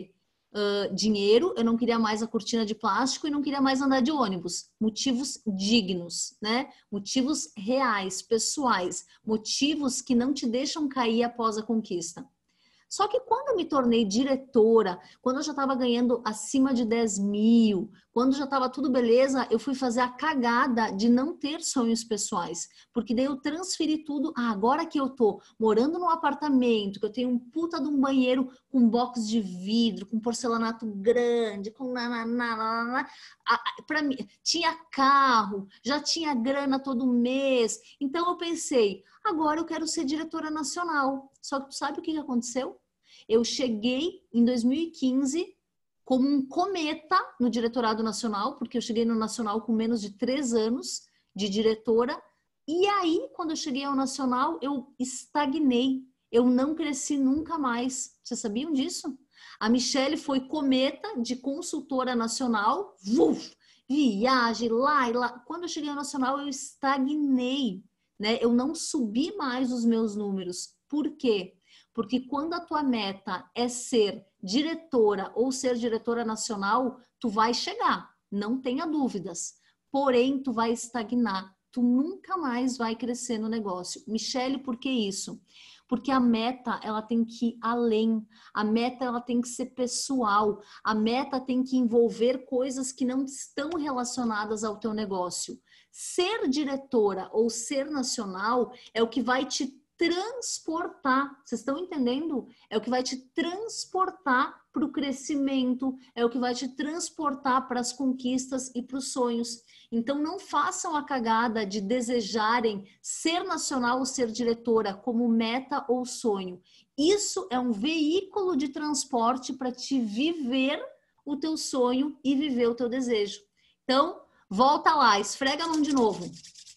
[SPEAKER 1] uh, dinheiro, eu não queria mais a cortina de plástico e não queria mais andar de ônibus. Motivos dignos, né? Motivos reais, pessoais, motivos que não te deixam cair após a conquista. Só que quando eu me tornei diretora, quando eu já estava ganhando acima de dez mil, quando já estava tudo beleza, eu fui fazer a cagada de não ter sonhos pessoais. Porque daí eu transferi tudo. Ah, agora que eu tô morando num apartamento, que eu tenho um puta de um banheiro com box de vidro, com porcelanato grande, com nananá, para mim, tinha carro, já tinha grana todo mês. Então eu pensei, agora eu quero ser diretora nacional. Só que tu sabe o que aconteceu? Eu cheguei em dois mil e quinze como um cometa no diretorado nacional, porque eu cheguei no nacional com menos de três anos de diretora. E aí, quando eu cheguei ao nacional, eu estagnei. Eu não cresci nunca mais. Vocês sabiam disso? A Michelle foi cometa de consultora nacional. Uf, viagem lá e lá. Quando eu cheguei ao nacional, eu estagnei, né? Eu não subi mais os meus números. Por quê? Porque quando a tua meta é ser diretora ou ser diretora nacional, tu vai chegar, não tenha dúvidas. Porém, tu vai estagnar, tu nunca mais vai crescer no negócio. Michelle, por que isso? Porque a meta, ela tem que ir além. A meta, ela tem que ser pessoal. A meta tem que envolver coisas que não estão relacionadas ao teu negócio. Ser diretora ou ser nacional é o que vai te transportar, vocês estão entendendo? É o que vai te transportar para o crescimento, é o que vai te transportar para as conquistas e para os sonhos. Então não façam a cagada de desejarem ser nacional ou ser diretora como meta ou sonho. Isso é um veículo de transporte para te viver o teu sonho e viver o teu desejo. Então, volta lá, esfrega a mão de novo.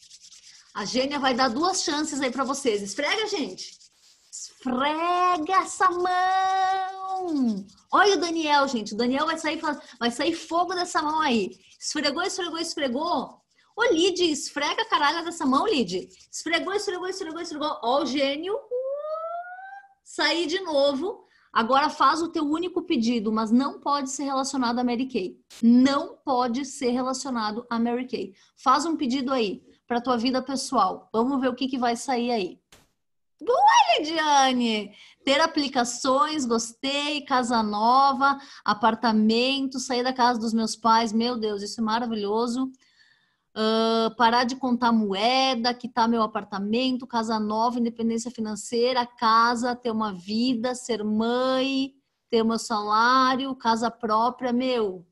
[SPEAKER 1] A Gênia vai dar duas chances aí para vocês. Esfrega, gente. Esfrega essa mão. Olha o Daniel, gente. O Daniel vai sair, vai sair fogo dessa mão aí. Esfregou, esfregou, esfregou. Ô, Lid, esfrega a caralho dessa mão, Lid. Esfregou, esfregou, esfregou, esfregou. Ó, o gênio. Sair de novo. Agora faz o teu único pedido, mas não pode ser relacionado a Mary Kay. Não pode ser relacionado a Mary Kay. Faz um pedido aí para tua vida pessoal. Vamos ver o que, que vai sair aí. Boa, Lidiane! Ter aplicações, gostei, casa nova, apartamento, sair da casa dos meus pais, meu Deus, isso é maravilhoso. Uh, parar de contar moeda, quitar meu apartamento, casa nova, independência financeira, casa, ter uma vida, ser mãe, ter meu salário, casa própria, meu,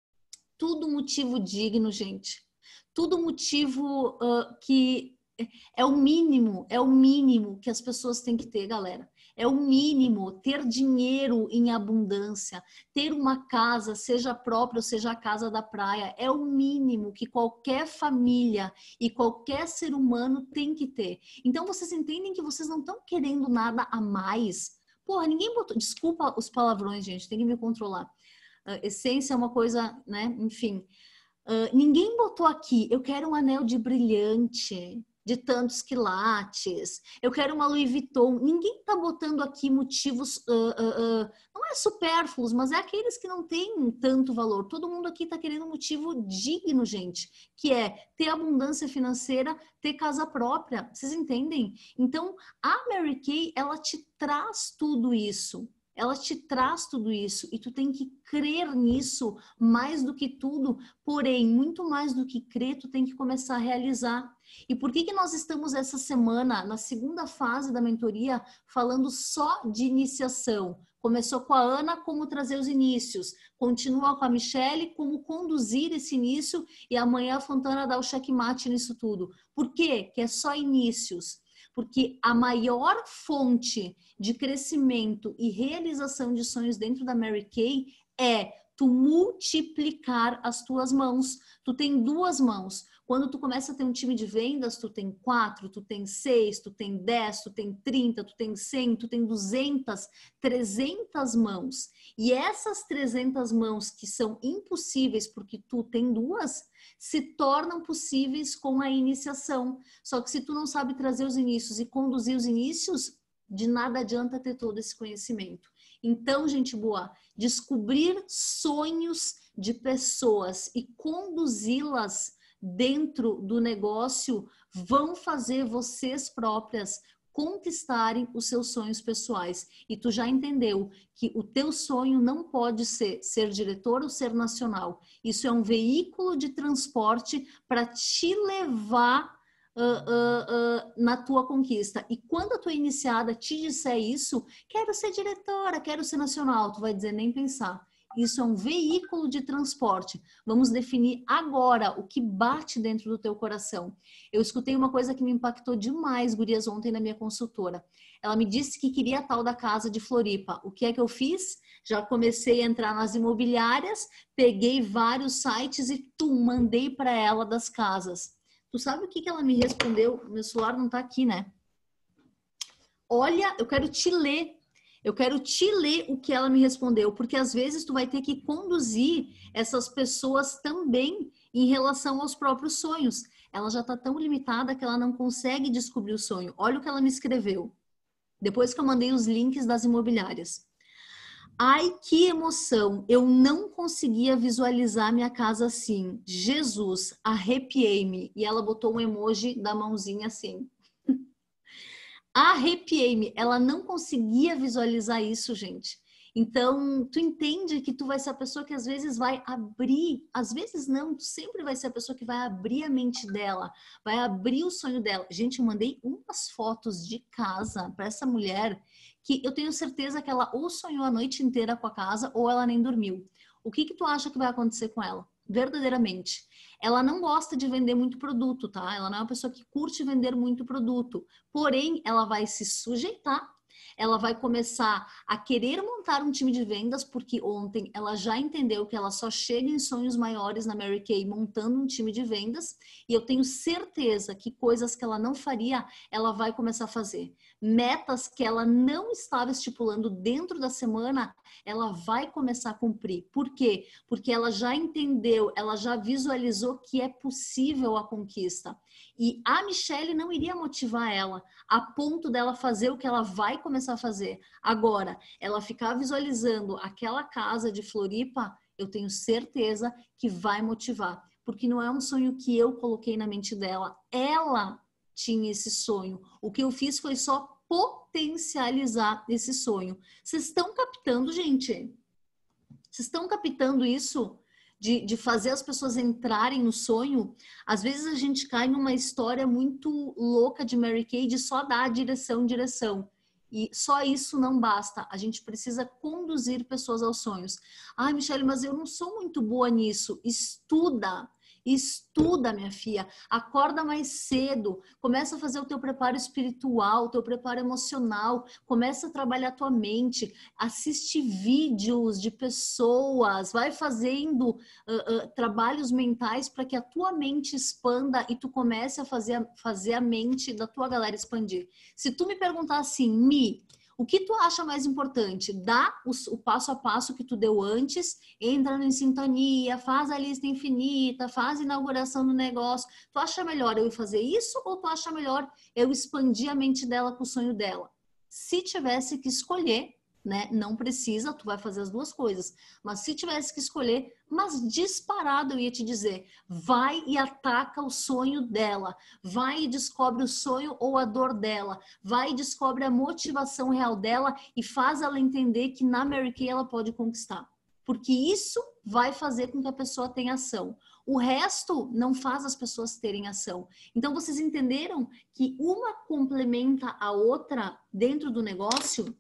[SPEAKER 1] tudo motivo digno, gente. Tudo motivo uh, que é o mínimo, é o mínimo que as pessoas têm que ter, galera. É o mínimo, ter dinheiro em abundância, ter uma casa, seja própria ou seja a casa da praia, é o mínimo que qualquer família e qualquer ser humano tem que ter. Então, vocês entendem que vocês não estão querendo nada a mais? Porra, ninguém botou... Desculpa os palavrões, gente, tem que me controlar. Uh, essência é uma coisa, né? Enfim... Uh, ninguém botou aqui, eu quero um anel de brilhante, de tantos quilates, eu quero uma Louis Vuitton. Ninguém tá botando aqui motivos, uh, uh, uh, não é supérfluos, mas é aqueles que não têm tanto valor. Todo mundo aqui tá querendo um motivo digno, gente, que é ter abundância financeira, ter casa própria. Vocês entendem? Então, a Mary Kay, ela te traz tudo isso. Ela te traz tudo isso e tu tem que crer nisso mais do que tudo, porém, muito mais do que crer, tu tem que começar a realizar. E por que que nós estamos essa semana, na segunda fase da mentoria, falando só de iniciação? Começou com a Ana, como trazer os inícios. Continua com a Michelle, como conduzir esse início. E amanhã a Fontana dá o checkmate nisso tudo. Por quê? Que é só inícios. Porque a maior fonte de crescimento e realização de sonhos dentro da Mary Kay é tu multiplicar as tuas mãos. Tu tem duas mãos. Quando tu começa a ter um time de vendas, tu tem quatro, tu tem seis, tu tem dez, tu tem trinta, tu tem cem, tu tem duzentas, trezentas mãos. E essas trezentas mãos que são impossíveis porque tu tem duas, se tornam possíveis com a iniciação. Só que se tu não sabe trazer os inícios e conduzir os inícios, de nada adianta ter todo esse conhecimento. Então, gente boa, descobrir sonhos de pessoas e conduzi-las dentro do negócio vão fazer vocês próprias conquistarem os seus sonhos pessoais. E tu já entendeu que o teu sonho não pode ser ser diretor ou ser nacional. Isso é um veículo de transporte para te levar uh, uh, uh, na tua conquista. E quando a tua iniciada te disser isso, quero ser diretora, quero ser nacional, tu vai dizer nem pensar. Isso é um veículo de transporte. Vamos definir agora o que bate dentro do teu coração. Eu escutei uma coisa que me impactou demais, gurias, ontem na minha consultora. Ela me disse que queria a tal da casa de Floripa. O que é que eu fiz? Já comecei a entrar nas imobiliárias, peguei vários sites e tum, mandei para ela das casas. Tu sabe o que que ela me respondeu? Meu celular não tá aqui, né? Olha, eu quero te ler. Eu quero te ler o que ela me respondeu, porque às vezes tu vai ter que conduzir essas pessoas também em relação aos próprios sonhos. Ela já está tão limitada que ela não consegue descobrir o sonho. Olha o que ela me escreveu, depois que eu mandei os links das imobiliárias. Ai, que emoção! Eu não conseguia visualizar minha casa assim. Jesus, arrepiei-me. E ela botou um emoji da mãozinha assim. Arrepiei-me. Ela não conseguia visualizar isso, gente. Então, tu entende que tu vai ser a pessoa que às vezes vai abrir, às vezes não, tu sempre vai ser a pessoa que vai abrir a mente dela, vai abrir o sonho dela. Gente, eu mandei umas fotos de casa para essa mulher que eu tenho certeza que ela ou sonhou a noite inteira com a casa ou ela nem dormiu. O que que tu acha que vai acontecer com ela? Verdadeiramente. Ela não gosta de vender muito produto, tá? Ela não é uma pessoa que curte vender muito produto. Porém, ela vai se sujeitar, ela vai começar a querer montar um time de vendas, porque ontem ela já entendeu que ela só chega em sonhos maiores na Mary Kay montando um time de vendas, e eu tenho certeza que coisas que ela não faria, ela vai começar a fazer. Metas que ela não estava estipulando dentro da semana, ela vai começar a cumprir. Por quê? Porque ela já entendeu, ela já visualizou que é possível a conquista. E a Michelle não iria motivar ela a ponto dela fazer o que ela vai começar a fazer. Agora, ela ficar visualizando aquela casa de Floripa, eu tenho certeza que vai motivar. Porque não é um sonho que eu coloquei na mente dela. Ela tinha esse sonho. O que eu fiz foi só potencializar esse sonho. Vocês estão captando, gente? Vocês estão captando isso? De, de fazer as pessoas entrarem no sonho? Às vezes a gente cai numa história muito louca de Mary Kay de só dar direção, direção. E só isso não basta. A gente precisa conduzir pessoas aos sonhos. Ai, Michelle, mas eu não sou muito boa nisso. Estuda. Estuda, minha filha, acorda mais cedo, começa a fazer o teu preparo espiritual, o teu preparo emocional, começa a trabalhar a tua mente, assiste vídeos de pessoas, vai fazendo uh, uh, trabalhos mentais para que a tua mente expanda e tu comece a fazer, fazer a mente da tua galera expandir. Se tu me perguntar assim, Mi, o que tu acha mais importante? Dá o, o passo a passo que tu deu antes, entra em sintonia, faz a lista infinita, faz a inauguração do negócio. Tu acha melhor eu fazer isso ou tu acha melhor eu expandir a mente dela com o sonho dela? Se tivesse que escolher, né? Não precisa, tu vai fazer as duas coisas. Mas se tivesse que escolher, mas disparado eu ia te dizer, vai e ataca o sonho dela, vai e descobre o sonho ou a dor dela, vai e descobre a motivação real dela e faz ela entender que na Mary Kay ela pode conquistar. Porque isso vai fazer com que a pessoa tenha ação. O resto não faz as pessoas terem ação. Então, vocês entenderam que uma complementa a outra dentro do negócio?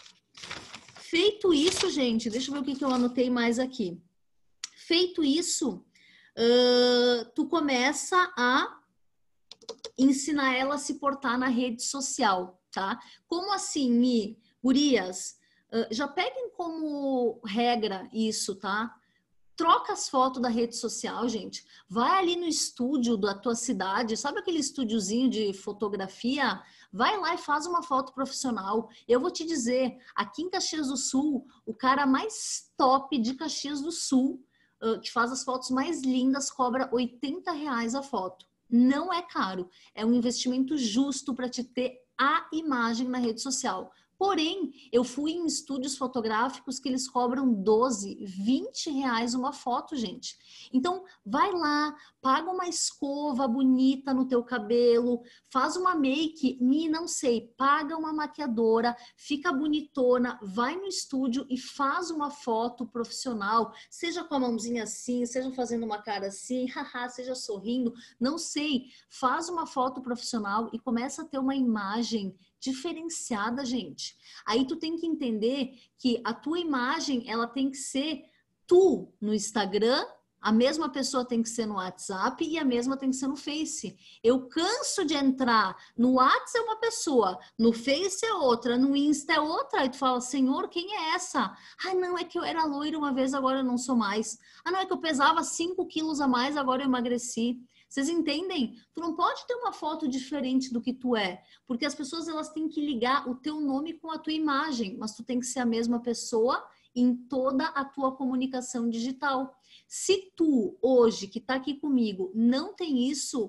[SPEAKER 1] Feito isso, gente, deixa eu ver o que, que eu anotei mais aqui. Feito isso, uh, tu começa a ensinar ela a se portar na rede social, tá? Como assim, Mi? Gurias, uh, já peguem como regra isso, tá? Troca as fotos da rede social, gente. Vai ali no estúdio da tua cidade, sabe aquele estúdiozinho de fotografia? Vai lá e faz uma foto profissional. Eu vou te dizer, aqui em Caxias do Sul, o cara mais top de Caxias do Sul, uh, que faz as fotos mais lindas, cobra oitenta reais a foto. Não é caro. É um investimento justo para te ter a imagem na rede social. Porém, eu fui em estúdios fotográficos que eles cobram doze, vinte reais uma foto, gente. Então, vai lá, paga uma escova bonita no teu cabelo, faz uma make, me não sei, paga uma maquiadora, fica bonitona, vai no estúdio e faz uma foto profissional, seja com a mãozinha assim, seja fazendo uma cara assim, haha, seja sorrindo, não sei. Faz uma foto profissional e começa a ter uma imagem diferenciada, gente. Aí tu tem que entender que a tua imagem, ela tem que ser tu no Instagram, a mesma pessoa tem que ser no WhatsApp e a mesma tem que ser no Face. Eu canso de entrar no WhatsApp é uma pessoa, no Face é outra, no Insta é outra. Aí tu fala, Senhor, quem é essa? Ah, não, é que eu era loira uma vez, agora eu não sou mais. Ah, não, é que eu pesava cinco quilos a mais, agora eu emagreci. Vocês entendem? Tu não pode ter uma foto diferente do que tu é, porque as pessoas elas têm que ligar o teu nome com a tua imagem, mas tu tem que ser a mesma pessoa em toda a tua comunicação digital. Se tu, hoje, que tá aqui comigo, não tem isso,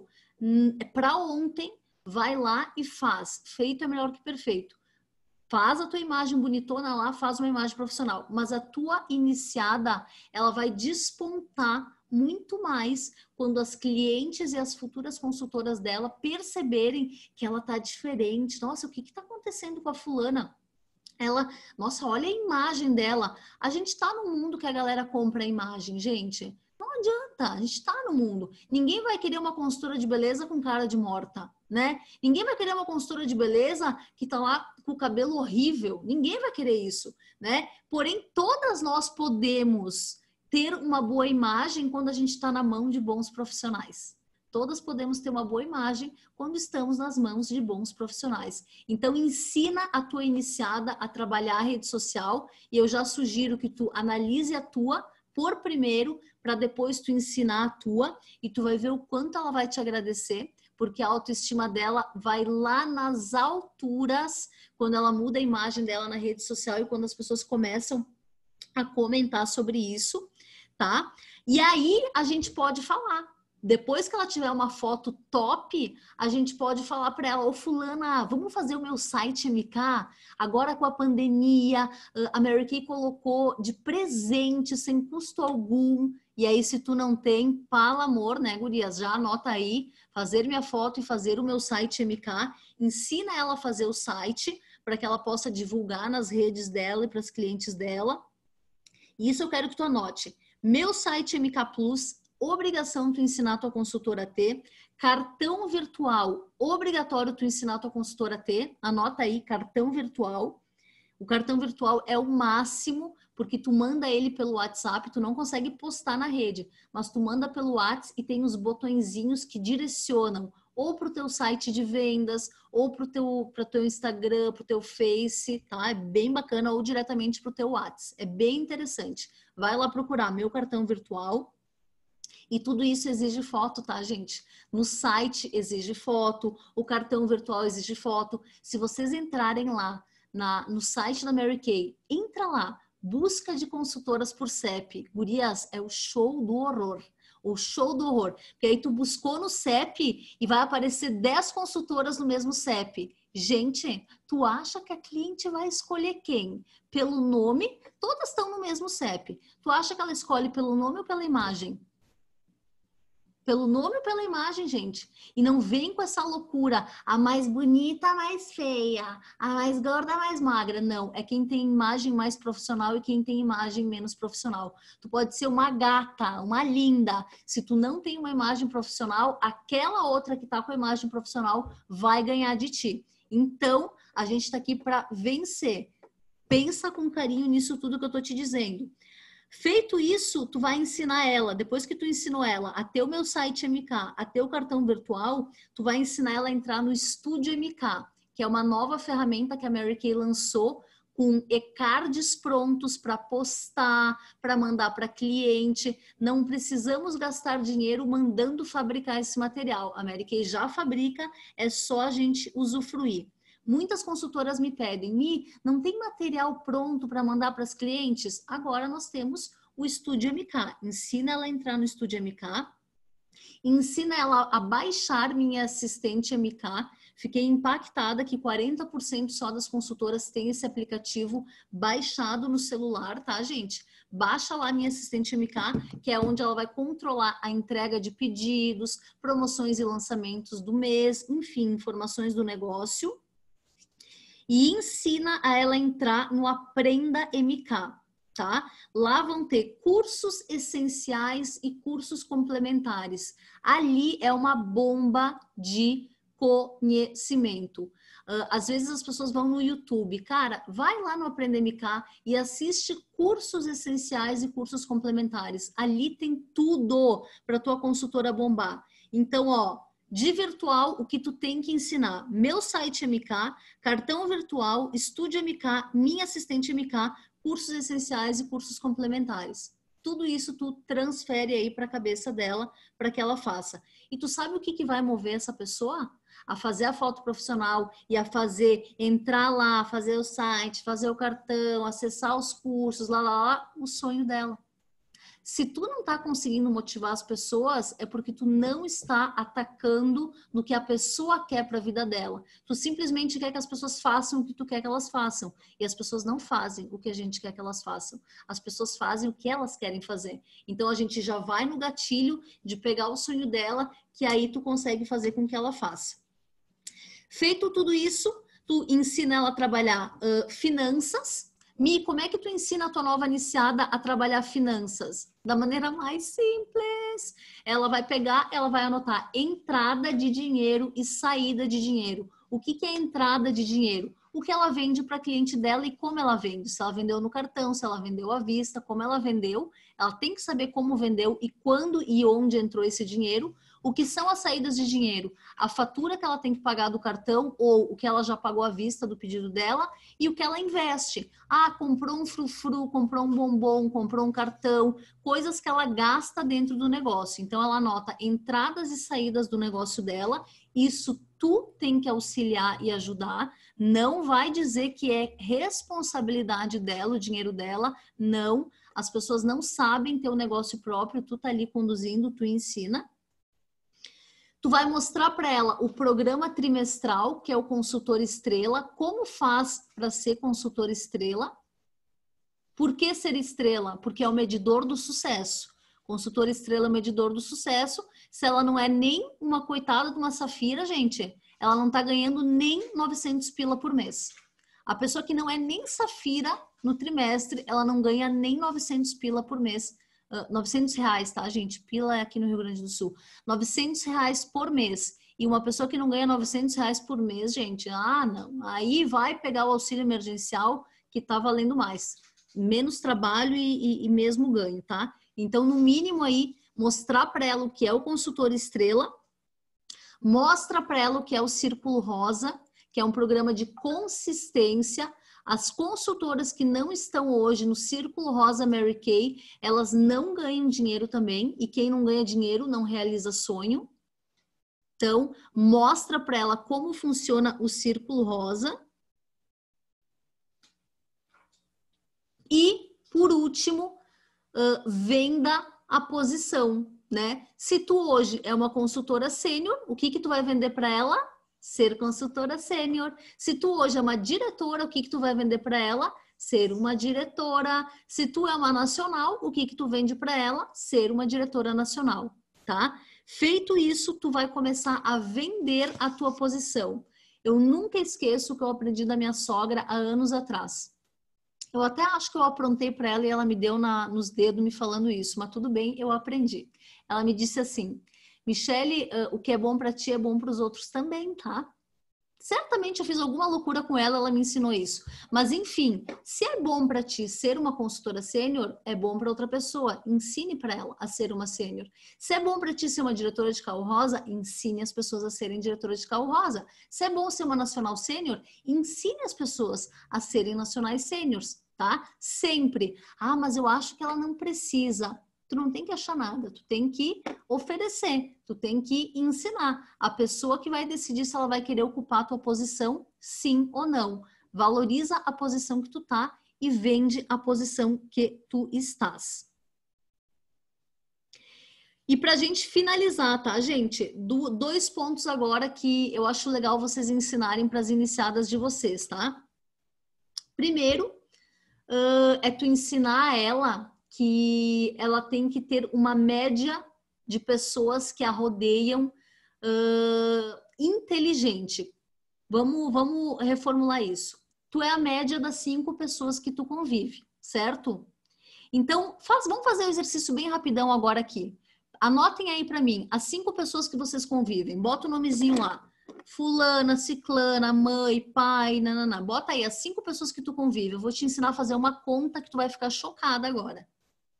[SPEAKER 1] para ontem, vai lá e faz. Feito é melhor que perfeito. Faz a tua imagem bonitona lá, faz uma imagem profissional, mas a tua iniciada, ela vai despontar muito mais quando as clientes e as futuras consultoras dela perceberem que ela tá diferente. Nossa, o que que tá acontecendo com a fulana? Ela, nossa, olha a imagem dela. A gente tá no mundo que a galera compra a imagem, gente. Não adianta, a gente tá no mundo. Ninguém vai querer uma consultora de beleza com cara de morta, né? Ninguém vai querer uma consultora de beleza que tá lá com o cabelo horrível. Ninguém vai querer isso, né? Porém, todas nós podemos ter uma boa imagem quando a gente está na mão de bons profissionais. Todas podemos ter uma boa imagem quando estamos nas mãos de bons profissionais. Então, ensina a tua iniciada a trabalhar a rede social e eu já sugiro que tu analise a tua por primeiro, para depois tu ensinar a tua e tu vai ver o quanto ela vai te agradecer, porque a autoestima dela vai lá nas alturas quando ela muda a imagem dela na rede social e quando as pessoas começam a comentar sobre isso, tá? E aí a gente pode falar. Depois que ela tiver uma foto top, a gente pode falar para ela, ô fulana, vamos fazer o meu site M K? Agora com a pandemia, a Mary Kay colocou de presente, sem custo algum. E aí, se tu não tem, fala amor, né, gurias? Já anota aí, fazer minha foto e fazer o meu site M K. Ensina ela a fazer o site, para que ela possa divulgar nas redes dela e para as clientes dela. E isso eu quero que tu anote. Meu site M K Plus, obrigação tu ensinar a tua consultora a ter. Cartão virtual, obrigatório tu ensinar a tua consultora a ter. Anota aí, cartão virtual. O cartão virtual é o máximo, porque tu manda ele pelo WhatsApp, tu não consegue postar na rede, mas tu manda pelo WhatsApp e tem os botõezinhos que direcionam ou para o teu site de vendas, ou para o teu, para o teu Instagram, para o teu Face, tá? É bem bacana, ou diretamente para o teu WhatsApp. É bem interessante. Vai lá procurar meu cartão virtual. E tudo isso exige foto, tá, gente? No site exige foto, o cartão virtual exige foto. Se vocês entrarem lá na, no site da Mary Kay, entra lá, busca de consultoras por C E P. Gurias, é o show do horror. O show do horror. Porque aí tu buscou no C E P e vai aparecer dez consultoras no mesmo C E P. Gente, tu acha que a cliente vai escolher quem? Pelo nome? Todas estão no mesmo C E P. Tu acha que ela escolhe pelo nome ou pela imagem? Pelo nome ou pela imagem, gente. E não vem com essa loucura, a mais bonita, a mais feia, a mais gorda, a mais magra. Não, é quem tem imagem mais profissional e quem tem imagem menos profissional. Tu pode ser uma gata, uma linda. Se tu não tem uma imagem profissional, aquela outra que tá com a imagem profissional vai ganhar de ti. Então, a gente tá aqui para vencer. Pensa com carinho nisso tudo que eu tô te dizendo. Feito isso, tu vai ensinar ela, depois que tu ensinou ela a ter o meu site M K, a ter o cartão virtual, tu vai ensinar ela a entrar no Estúdio M K, que é uma nova ferramenta que a Mary Kay lançou com e-cards prontos para postar, para mandar para cliente. Não precisamos gastar dinheiro mandando fabricar esse material. A Mary Kay já fabrica, é só a gente usufruir. Muitas consultoras me pedem, Mi, não tem material pronto para mandar para as clientes? Agora nós temos o Estúdio M K. Ensina ela a entrar no Estúdio M K, ensina ela a baixar minha assistente M K, Fiquei impactada que quarenta por cento só das consultoras têm esse aplicativo baixado no celular, tá, gente? Baixa lá Minha Assistente M K, que é onde ela vai controlar a entrega de pedidos, promoções e lançamentos do mês, enfim, informações do negócio. E ensina a ela entrar no Aprenda M K, tá? Lá vão ter cursos essenciais e cursos complementares. Ali é uma bomba de conhecimento. Uh, às vezes as pessoas vão no YouTube, cara, vai lá no Aprenda M K e assiste cursos essenciais e cursos complementares. Ali tem tudo para tua consultora bombar. Então, ó, de virtual, o que tu tem que ensinar? Meu site M K, cartão virtual, estúdio M K, Minha Assistente M K, cursos essenciais e cursos complementares. Tudo isso tu transfere aí para a cabeça dela, para que ela faça. E tu sabe o que, que vai mover essa pessoa? A fazer a foto profissional e a fazer, entrar lá, fazer o site, fazer o cartão, acessar os cursos, lá, lá, lá, o sonho dela. Se tu não tá conseguindo motivar as pessoas, é porque tu não está atacando no que a pessoa quer para a vida dela. Tu simplesmente quer que as pessoas façam o que tu quer que elas façam. E as pessoas não fazem o que a gente quer que elas façam. As pessoas fazem o que elas querem fazer. Então a gente já vai no gatilho de pegar o sonho dela, que aí tu consegue fazer com que ela faça. Feito tudo isso, tu ensina ela a trabalhar uh, finanças. Mi, como é que tu ensina a tua nova iniciada a trabalhar finanças? Da maneira mais simples. Ela vai pegar, ela vai anotar entrada de dinheiro e saída de dinheiro. O que, que é entrada de dinheiro? O que ela vende para cliente dela e como ela vende. Se ela vendeu no cartão, se ela vendeu à vista, como ela vendeu. Ela tem que saber como vendeu e quando e onde entrou esse dinheiro. O que são as saídas de dinheiro? A fatura que ela tem que pagar do cartão ou o que ela já pagou à vista do pedido dela e o que ela investe. Ah, comprou um frufru, comprou um bombom, comprou um cartão, coisas que ela gasta dentro do negócio. Então, ela anota entradas e saídas do negócio dela. Isso tu tem que auxiliar e ajudar. Não vai dizer que é responsabilidade dela, o dinheiro dela. Não. As pessoas não sabem ter o negócio próprio. Tu tá ali conduzindo, tu ensina. Tu vai mostrar para ela o programa trimestral, que é o consultor estrela, como faz para ser consultor estrela. Por que ser estrela? Porque é o medidor do sucesso. Consultor estrela é o medidor do sucesso. Se ela não é nem uma coitada de uma safira, gente, ela não tá ganhando nem novecentos pila por mês. A pessoa que não é nem safira no trimestre, ela não ganha nem novecentos pila por mês. Uh, novecentos reais, tá, gente? Pila é aqui no Rio Grande do Sul. novecentos reais por mês. E uma pessoa que não ganha novecentos reais por mês, gente, ah, não. Aí vai pegar o auxílio emergencial que tá valendo mais. Menos trabalho e, e, e mesmo ganho, tá? Então, no mínimo aí, mostrar para ela o que é o consultor estrela. Mostra para ela o que é o Círculo Rosa, que é um programa de consistência. As consultoras que não estão hoje no Círculo Rosa Mary Kay, elas não ganham dinheiro também. E quem não ganha dinheiro não realiza sonho. Então, mostra para ela como funciona o Círculo Rosa. E, por último, uh, venda a posição, né? Se tu hoje é uma consultora sênior, o que que tu vai vender para ela? Ser consultora sênior. Se tu hoje é uma diretora, o que que tu vai vender para ela? Ser uma diretora. Se tu é uma nacional, o que que tu vende para ela? Ser uma diretora nacional, tá? Feito isso, tu vai começar a vender a tua posição. Eu nunca esqueço o que eu aprendi da minha sogra há anos atrás. Eu até acho que eu aprontei para ela e ela me deu na, nos dedos me falando isso, mas tudo bem, eu aprendi. Ela me disse assim: Michele, uh, o que é bom para ti é bom para os outros também, tá? Certamente eu fiz alguma loucura com ela, ela me ensinou isso. Mas enfim, se é bom para ti ser uma consultora sênior, é bom para outra pessoa. Ensine para ela a ser uma sênior. Se é bom para ti ser uma diretora de carro rosa, ensine as pessoas a serem diretoras de carro rosa. Se é bom ser uma nacional sênior, ensine as pessoas a serem nacionais sêniors, tá? Sempre. Ah, mas eu acho que ela não precisa. Tu não tem que achar nada, tu tem que oferecer, tu tem que ensinar. A pessoa que vai decidir se ela vai querer ocupar a tua posição, sim ou não. Valoriza a posição que tu tá e vende a posição que tu estás. E para a gente finalizar, tá, gente? Do, dois pontos agora que eu acho legal vocês ensinarem para as iniciadas de vocês, tá? Primeiro, uh, é tu ensinar ela que ela tem que ter uma média de pessoas que a rodeiam uh, inteligente. Vamos, vamos reformular isso. Tu é a média das cinco pessoas que tu convive, certo? Então, faz, vamos fazer um exercício bem rapidão agora aqui. Anotem aí para mim, as cinco pessoas que vocês convivem. Bota o nomezinho lá. Fulana, ciclana, mãe, pai, nanana. Bota aí as cinco pessoas que tu convive. Eu vou te ensinar a fazer uma conta que tu vai ficar chocada agora.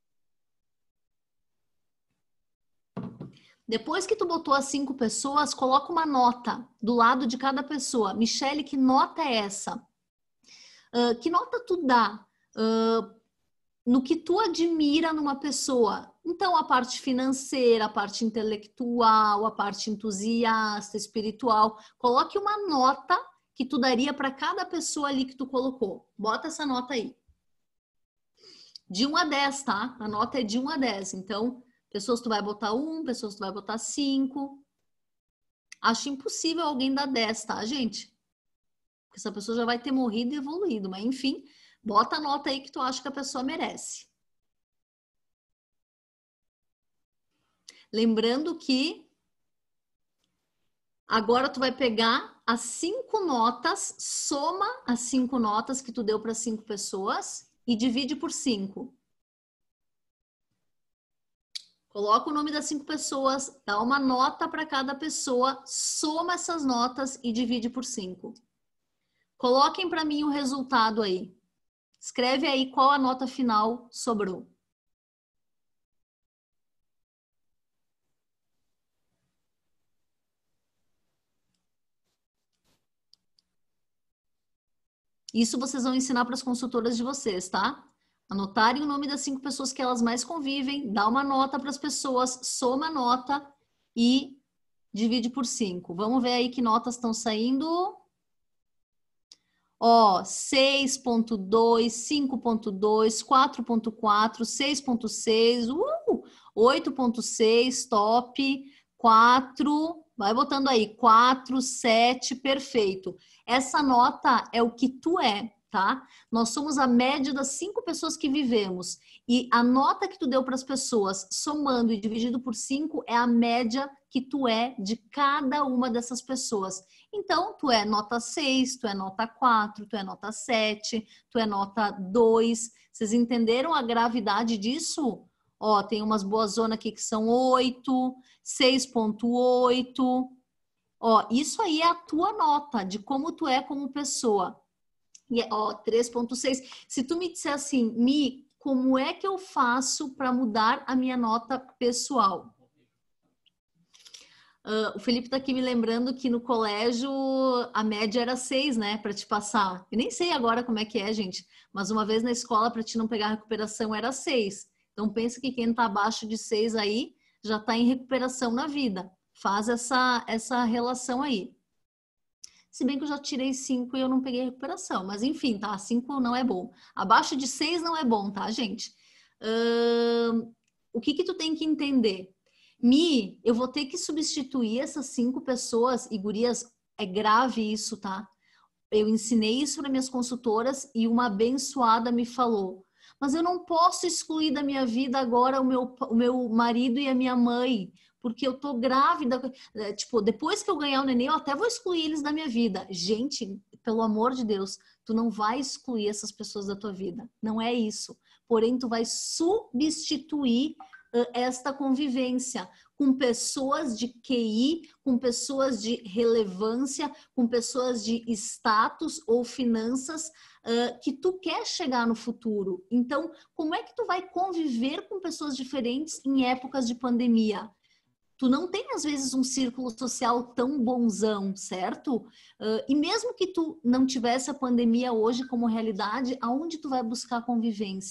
[SPEAKER 1] Depois que tu botou as cinco pessoas, coloca uma nota do lado de cada pessoa. Michele, que nota é essa? Uh, que nota tu dá uh, no que tu admira numa pessoa? Então, a parte financeira, a parte intelectual, a parte entusiasta, espiritual. Coloque uma nota que tu daria para cada pessoa ali que tu colocou. Bota essa nota aí. De um a dez, tá? A nota é de um a dez. Então, pessoas tu vai botar um, pessoas tu vai botar cinco. Acho impossível alguém dar dez, tá, gente? Porque essa pessoa já vai ter morrido e evoluído. Mas, enfim, bota a nota aí que tu acha que a pessoa merece. Lembrando que agora tu vai pegar as cinco notas, soma as cinco notas que tu deu para cinco pessoas e divide por cinco. Coloca o nome das cinco pessoas, dá uma nota para cada pessoa, soma essas notas e divide por cinco. Coloquem para mim o resultado aí. Escreve aí qual a nota final sobrou. Isso vocês vão ensinar para as consultoras de vocês, tá? Anotarem o nome das cinco pessoas que elas mais convivem, dá uma nota para as pessoas, soma a nota e divide por cinco. Vamos ver aí que notas estão saindo. Ó, seis ponto dois, cinco ponto dois, quatro ponto quatro, seis ponto seis, uh, oito ponto seis, top, quatro, vai botando aí, quatro, sete, perfeito. Essa nota é o que tu é, tá? Nós somos a média das cinco pessoas que vivemos. E a nota que tu deu para as pessoas, somando e dividido por cinco, é a média que tu é de cada uma dessas pessoas. Então, tu é nota seis, tu é nota quatro, tu é nota sete, tu é nota dois. Vocês entenderam a gravidade disso? Ó, tem umas boas zonas aqui que são oito, seis ponto oito. Ó, isso aí é a tua nota de como tu é como pessoa. E, ó, três ponto seis. Se tu me disser assim, Mi, como é que eu faço para mudar a minha nota pessoal? Uh, o Felipe tá aqui me lembrando que no colégio a média era seis, né, para te passar. Eu nem sei agora como é que é, gente, mas uma vez na escola para te não pegar recuperação era seis. Então pensa que quem tá abaixo de seis aí já tá em recuperação na vida. Faz essa, essa relação aí. Se bem que eu já tirei cinco e eu não peguei recuperação, mas enfim, tá? cinco não é bom. Abaixo de seis não é bom, tá, gente? Uh, o que que tu tem que entender? Mi, eu vou ter que substituir essas cinco pessoas e gurias, é grave isso, tá? Eu ensinei isso para minhas consultoras e uma abençoada me falou, mas eu não posso excluir da minha vida agora o meu, o meu marido e a minha mãe, porque eu tô grávida, tipo, depois que eu ganhar o neném, eu até vou excluir eles da minha vida. Gente, pelo amor de Deus, tu não vai excluir essas pessoas da tua vida, não é isso. Porém, tu vai substituir esta convivência com pessoas de Q I, com pessoas de relevância, com pessoas de status ou finanças uh, que tu quer chegar no futuro. Então, como é que tu vai conviver com pessoas diferentes em épocas de pandemia? Tu não tem, às vezes, um círculo social tão bonzão, certo? Uh, e mesmo que tu não tivesse a pandemia hoje como realidade, aonde tu vai buscar convivência?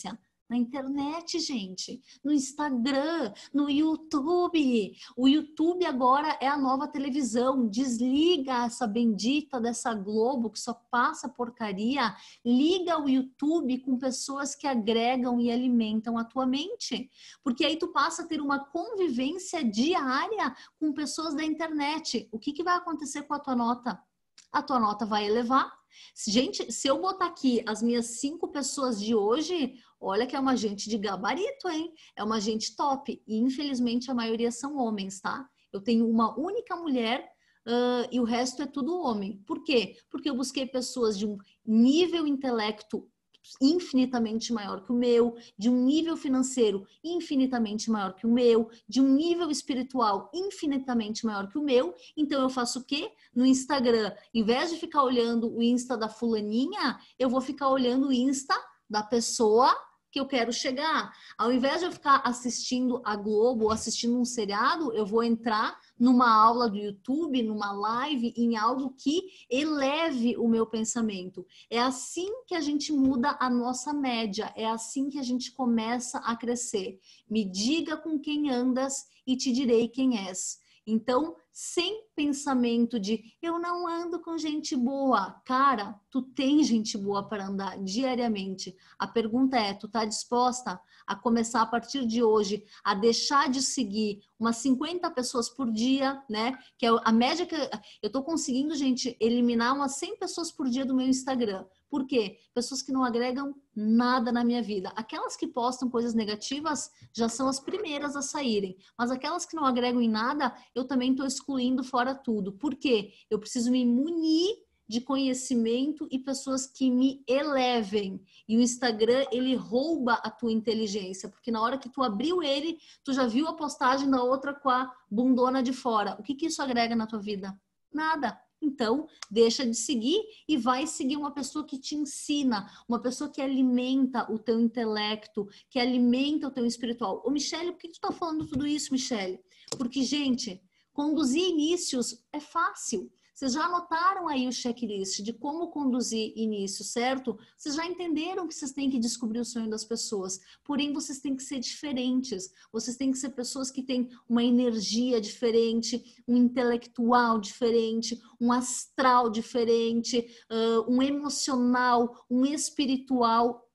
[SPEAKER 1] Na internet, gente, no Instagram, no YouTube. O YouTube agora é a nova televisão. Desliga essa bendita dessa Globo que só passa porcaria. Liga o YouTube com pessoas que agregam e alimentam a tua mente. Porque aí tu passa a ter uma convivência diária com pessoas da internet. O que, que vai acontecer com a tua nota? A tua nota vai elevar. Gente, se eu botar aqui as minhas cinco pessoas de hoje, olha que é uma gente de gabarito, hein? É uma gente top. E infelizmente a maioria são homens, tá? Eu tenho uma única mulher uh, e o resto é tudo homem. Por quê? Porque eu busquei pessoas de um nível intelecto infinitamente maior que o meu, de um nível financeiro infinitamente maior que o meu, de um nível espiritual infinitamente maior que o meu. Então eu faço o quê? No Instagram, em vez de ficar olhando o Insta da fulaninha, eu vou ficar olhando o Insta da pessoa que eu quero chegar. Ao invés de eu ficar assistindo a Globo ou assistindo um seriado, eu vou entrar numa aula do YouTube, numa live, em algo que eleve o meu pensamento. É assim que a gente muda a nossa média, é assim que a gente começa a crescer. Me diga com quem andas e te direi quem és. Então, sem pensamento de eu não ando com gente boa. Cara, tu tem gente boa para andar diariamente. A pergunta é, tu tá disposta a começar a partir de hoje a deixar de seguir umas cinquenta pessoas por dia, né? Que é a média que eu tô conseguindo, gente, eliminar umas cem pessoas por dia do meu Instagram. Por quê? Pessoas que não agregam nada na minha vida. Aquelas que postam coisas negativas já são as primeiras a saírem. Mas aquelas que não agregam em nada, eu também estou excluindo fora tudo. Por quê? Eu preciso me munir de conhecimento e pessoas que me elevem. E o Instagram, ele rouba a tua inteligência. Porque na hora que tu abriu ele, tu já viu a postagem da outra com a bundona de fora. O que que isso agrega na tua vida? Nada. Então, deixa de seguir e vai seguir uma pessoa que te ensina, uma pessoa que alimenta o teu intelecto, que alimenta o teu espiritual. Ô, Michele, por que tu tá falando tudo isso, Michele? Porque, gente, conduzir inícios é fácil. Vocês já anotaram aí o checklist de como conduzir início, certo? Vocês já entenderam que vocês têm que descobrir o sonho das pessoas. Porém, vocês têm que ser diferentes. Vocês têm que ser pessoas que têm uma energia diferente, um intelectual diferente, um astral diferente, uh, um emocional, um espiritual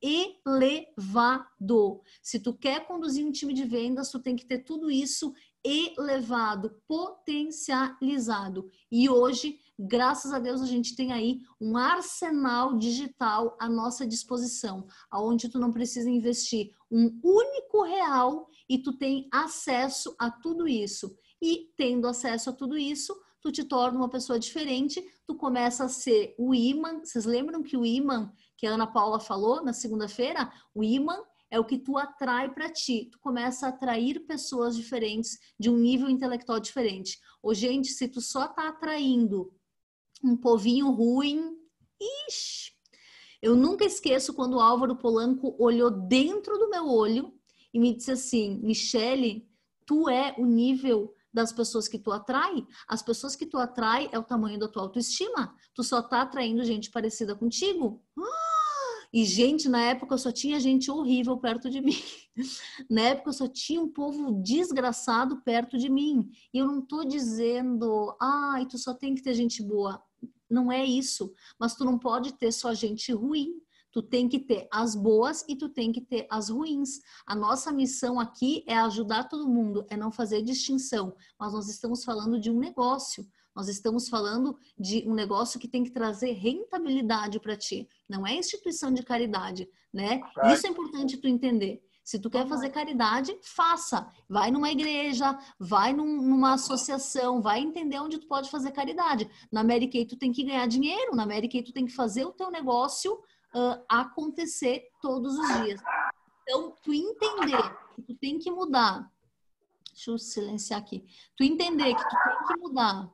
[SPEAKER 1] elevado. Se tu quer conduzir um time de vendas, tu tem que ter tudo isso elevado, potencializado. E hoje, graças a Deus, a gente tem aí um arsenal digital à nossa disposição, aonde tu não precisa investir um único real e tu tem acesso a tudo isso. E tendo acesso a tudo isso, tu te torna uma pessoa diferente, tu começa a ser o imã. Vocês lembram que o imã, que a Ana Paula falou na segunda-feira, o imã é o que tu atrai para ti. Tu começa a atrair pessoas diferentes, de um nível intelectual diferente. Ô, gente, se tu só tá atraindo um povinho ruim, ixi! Eu nunca esqueço quando o Álvaro Polanco olhou dentro do meu olho e me disse assim, Michele, tu é o nível das pessoas que tu atrai. As pessoas que tu atrai é o tamanho da tua autoestima. Tu só tá atraindo gente parecida contigo. Ah! E, gente, na época eu só tinha gente horrível perto de mim. Na época eu só tinha um povo desgraçado perto de mim. E eu não tô dizendo, ai, tu só tem que ter gente boa. Não é isso. Mas tu não pode ter só gente ruim. Tu tem que ter as boas e tu tem que ter as ruins. A nossa missão aqui é ajudar todo mundo, é não fazer distinção. Mas nós estamos falando de um negócio. Nós estamos falando de um negócio que tem que trazer rentabilidade para ti. Não é instituição de caridade, né? Isso é importante tu entender. Se tu quer fazer caridade, faça. Vai numa igreja, vai num, numa associação, vai entender onde tu pode fazer caridade. Na Mary Kay tu tem que ganhar dinheiro, na Mary Kay tu tem que fazer o teu negócio uh, acontecer todos os dias. Então, tu entender que tu tem que mudar. Deixa eu silenciar aqui. Tu entender que tu tem que mudar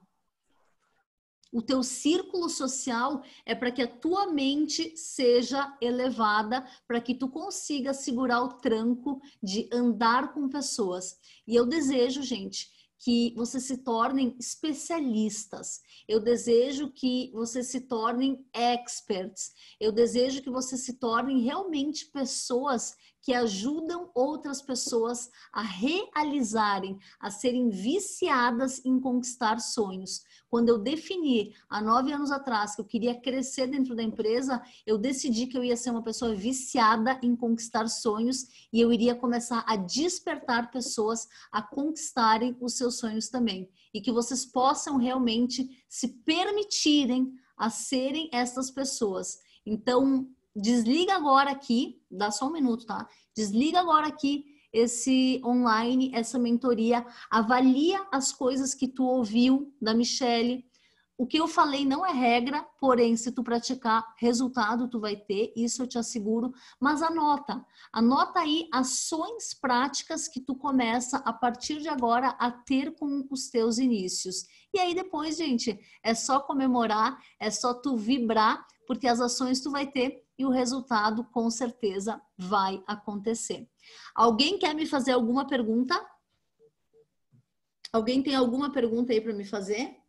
[SPEAKER 1] o teu círculo social é para que a tua mente seja elevada, para que tu consiga segurar o tranco de andar com pessoas. E eu desejo, gente, que vocês se tornem especialistas. Eu desejo que vocês se tornem experts. Eu desejo que vocês se tornem realmente pessoas que ajudam outras pessoas a realizarem, a serem viciadas em conquistar sonhos. Quando eu defini, há nove anos atrás, que eu queria crescer dentro da empresa, eu decidi que eu ia ser uma pessoa viciada em conquistar sonhos e eu iria começar a despertar pessoas a conquistarem os seus sonhos também. E que vocês possam realmente se permitirem a serem essas pessoas. Então, desliga agora aqui, dá só um minuto, tá? Desliga agora aqui esse online, essa mentoria, avalia as coisas que tu ouviu da Michele. O que eu falei não é regra, porém, se tu praticar, resultado tu vai ter, isso eu te asseguro, mas anota, anota aí ações práticas que tu começa a partir de agora a ter com os teus inícios. E aí depois, gente, é só comemorar, é só tu vibrar, porque as ações tu vai ter e o resultado com certeza vai acontecer. Alguém quer me fazer alguma pergunta? Alguém tem alguma pergunta aí para me fazer?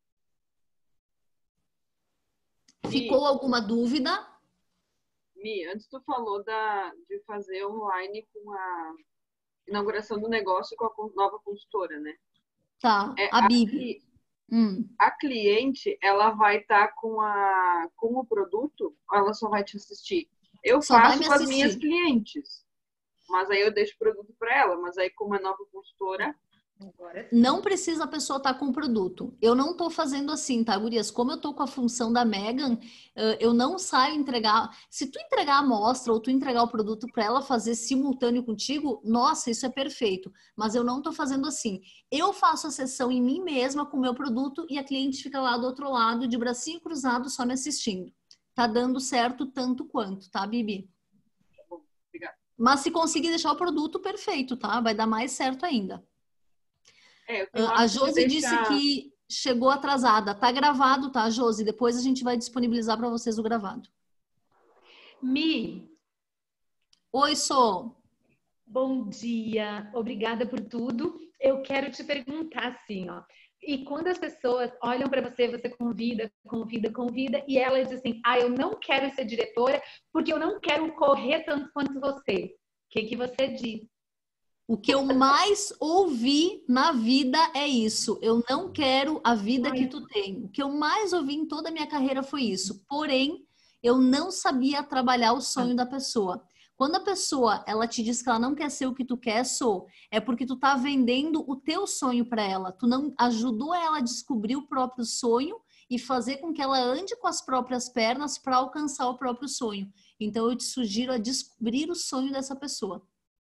[SPEAKER 1] Ficou Mi, alguma dúvida?
[SPEAKER 2] Mi, antes tu falou da, de fazer online com a inauguração do negócio com a nova consultora, né?
[SPEAKER 1] Tá,
[SPEAKER 2] é,
[SPEAKER 1] a Bibi.
[SPEAKER 2] Hum. A cliente, ela vai estar tá com, a, com o produto ou ela só vai te assistir? Eu só faço com as minhas clientes, mas aí eu deixo o produto para ela, mas aí como é nova consultora...
[SPEAKER 1] Não precisa a pessoa estar com o produto. Eu não estou fazendo assim, tá, gurias? Como eu estou com a função da Megan, eu não saio entregar... Se tu entregar a amostra ou tu entregar o produto para ela fazer simultâneo contigo, nossa, isso é perfeito. Mas eu não estou fazendo assim. Eu faço a sessão em mim mesma com o meu produto e a cliente fica lá do outro lado, de bracinho cruzado, só me assistindo. Tá dando certo tanto quanto, tá, Bibi?
[SPEAKER 2] Bom, obrigada.
[SPEAKER 1] Mas se conseguir deixar o produto, perfeito, tá? Vai dar mais certo ainda. É, a Josi deixar... disse que chegou atrasada. Tá gravado, tá, Josi? Depois a gente vai disponibilizar para vocês o gravado.
[SPEAKER 3] Mi.
[SPEAKER 1] Oi, Sô.
[SPEAKER 3] Bom dia. Obrigada por tudo. Eu quero te perguntar assim, ó. E quando as pessoas olham para você, você convida, convida, convida, e elas dizem assim, ah, eu não quero ser diretora porque eu não quero correr tanto quanto você. O que que você diz?
[SPEAKER 1] O que eu mais ouvi na vida é isso. Eu não quero a vida que tu tem. O que eu mais ouvi em toda a minha carreira foi isso. Porém, eu não sabia trabalhar o sonho da pessoa. Quando a pessoa, ela te diz que ela não quer ser o que tu quer, sou, é porque tu tá vendendo o teu sonho para ela. Tu não ajudou ela a descobrir o próprio sonho e fazer com que ela ande com as próprias pernas para alcançar o próprio sonho. Então, eu te sugiro a descobrir o sonho dessa pessoa.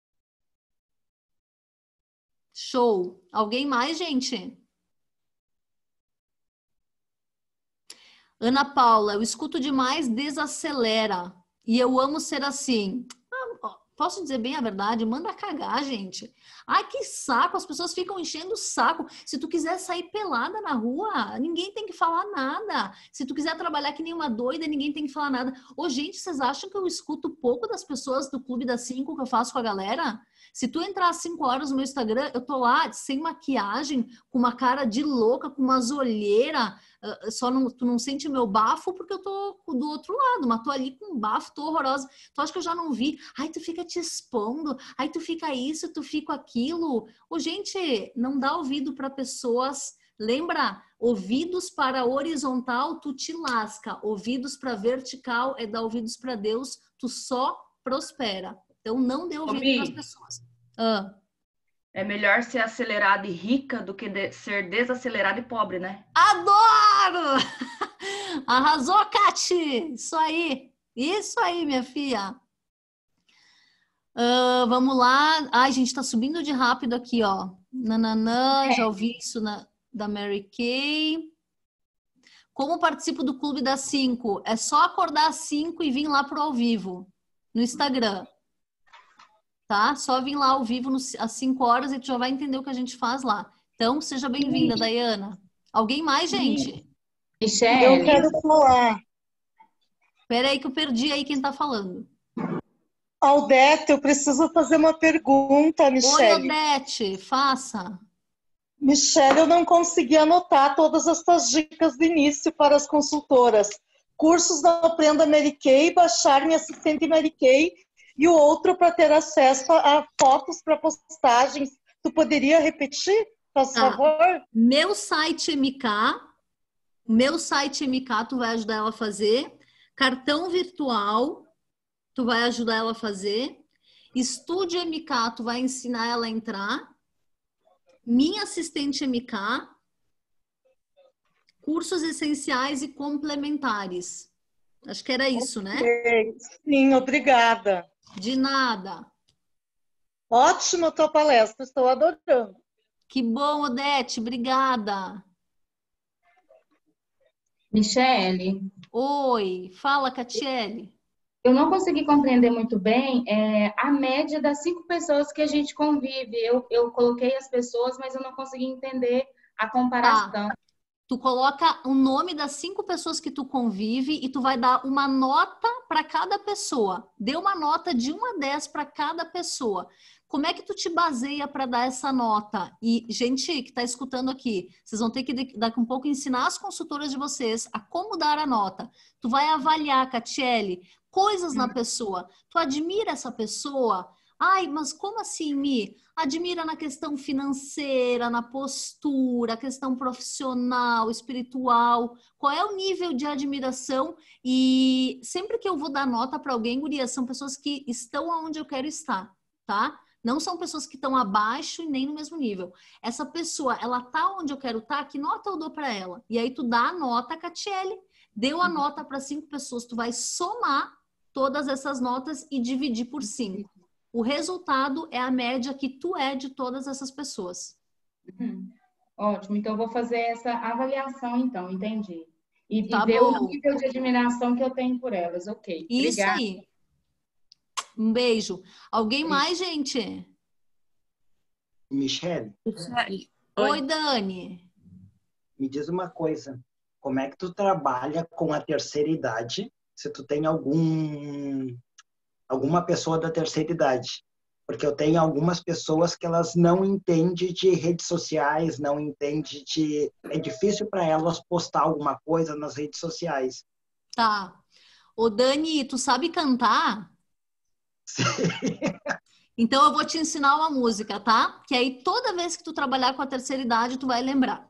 [SPEAKER 1] Show. Alguém mais, gente? Ana Paula, eu escuto demais, desacelera. E eu amo ser assim. Ah, posso dizer bem a verdade? Manda cagar, gente. Ai, que saco. As pessoas ficam enchendo o saco. Se tu quiser sair pelada na rua, ninguém tem que falar nada. Se tu quiser trabalhar que nem uma doida, ninguém tem que falar nada. Ô, gente, vocês acham que eu escuto pouco das pessoas do Clube das Cinco que eu faço com a galera? Se tu entrar às cinco horas no meu Instagram, eu tô lá sem maquiagem, com uma cara de louca, com umas olheiras, uh, só não, tu não sente meu bafo porque eu tô do outro lado, mas tô ali com um bafo, tô horrorosa. Tu acha que eu já não vi? Ai, tu fica te expondo, ai, tu fica isso, tu fica aquilo. Ô, gente, não dá ouvido para pessoas... Lembra? Ouvidos para horizontal, tu te lasca. Ouvidos para vertical é dar ouvidos para Deus, tu só prospera. Então, não dê ouvido para as pessoas. Ah.
[SPEAKER 4] É melhor ser acelerada e rica do que de ser desacelerada e pobre, né?
[SPEAKER 1] Adoro! Arrasou, Cati! Isso aí! Isso aí, minha filha! Uh, vamos lá. Ai, gente, tá subindo de rápido aqui, ó. Nananã, é. Já ouvi isso na, da Mary Kay. Como participo do Clube das Cinco? É só acordar às cinco e vir lá pro ao vivo, no Instagram. Tá? Só vir lá ao vivo nos, às cinco horas e tu já vai entender o que a gente faz lá. Então, seja bem-vinda, Dayana. Alguém mais, gente?
[SPEAKER 5] Michele. Eu quero falar.
[SPEAKER 1] Espera aí que eu perdi aí quem tá falando.
[SPEAKER 5] Aldete, eu preciso fazer uma pergunta, Michele.
[SPEAKER 1] Oi, Aldete, faça.
[SPEAKER 5] Michele, eu não consegui anotar todas as tuas dicas de início para as consultoras. Cursos da Aprenda Mary Kay, baixar minha assistente Mary Kay e o outro para ter acesso a fotos para postagens. Tu poderia repetir, por
[SPEAKER 1] Tá.
[SPEAKER 5] favor?
[SPEAKER 1] Meu site M K, meu site M K, tu vai ajudar ela a fazer. Cartão virtual, tu vai ajudar ela a fazer. Estúdio M K, tu vai ensinar ela a entrar. Minha assistente M K. Cursos essenciais e complementares. Acho que era isso, né?
[SPEAKER 5] Sim, obrigada.
[SPEAKER 1] De nada.
[SPEAKER 5] Ótima a tua palestra, estou adorando.
[SPEAKER 1] Que bom, Odete, obrigada.
[SPEAKER 6] Michele,
[SPEAKER 1] Oi, fala, Catiele.
[SPEAKER 6] eu não consegui compreender muito bem é, a média das cinco pessoas que a gente convive. Eu, eu coloquei as pessoas, mas eu não consegui entender a comparação.
[SPEAKER 1] Tá. Tu coloca o nome das cinco pessoas que tu convive e tu vai dar uma nota para cada pessoa. Dê uma nota de um a dez para cada pessoa. Como é que tu te baseia para dar essa nota? E, gente que está escutando aqui, vocês vão ter que daqui um pouco ensinar as consultoras de vocês a como dar a nota. Tu vai avaliar, Catiele, coisas na pessoa. Tu admira essa pessoa? Ai, mas como assim, Mi? Admira na questão financeira, na postura, questão profissional, espiritual. Qual é o nível de admiração? E sempre que eu vou dar nota para alguém, guria, são pessoas que estão onde eu quero estar, tá? Não são pessoas que estão abaixo e nem no mesmo nível. Essa pessoa, ela tá onde eu quero estar, que nota eu dou para ela? E aí tu dá a nota, Catiele, deu a nota para cinco pessoas, tu vai somar todas essas notas e dividir por cinco. O resultado é a média que tu é de todas essas pessoas.
[SPEAKER 6] Uhum. Ótimo, então eu vou fazer essa avaliação, então, entendi. E,
[SPEAKER 1] Tá
[SPEAKER 6] e ver
[SPEAKER 1] bom.
[SPEAKER 6] o nível de admiração que eu tenho por elas, ok.
[SPEAKER 1] Isso
[SPEAKER 6] Obrigada.
[SPEAKER 1] aí. Um beijo. Alguém mais, gente?
[SPEAKER 7] Michele,
[SPEAKER 4] Oi.
[SPEAKER 1] Oi, Dani.
[SPEAKER 7] me diz uma coisa. Como é que tu trabalha com a terceira idade? Se tu tem algum alguma pessoa da terceira idade? Porque eu tenho algumas pessoas que elas não entendem de redes sociais, não entendem de... É difícil para elas postar alguma coisa nas redes sociais.
[SPEAKER 1] Tá. Ô, Dani, tu sabe cantar?
[SPEAKER 7] Sim.
[SPEAKER 1] Então eu vou te ensinar uma música, tá? Que aí toda vez que tu trabalhar com a terceira idade, tu vai lembrar.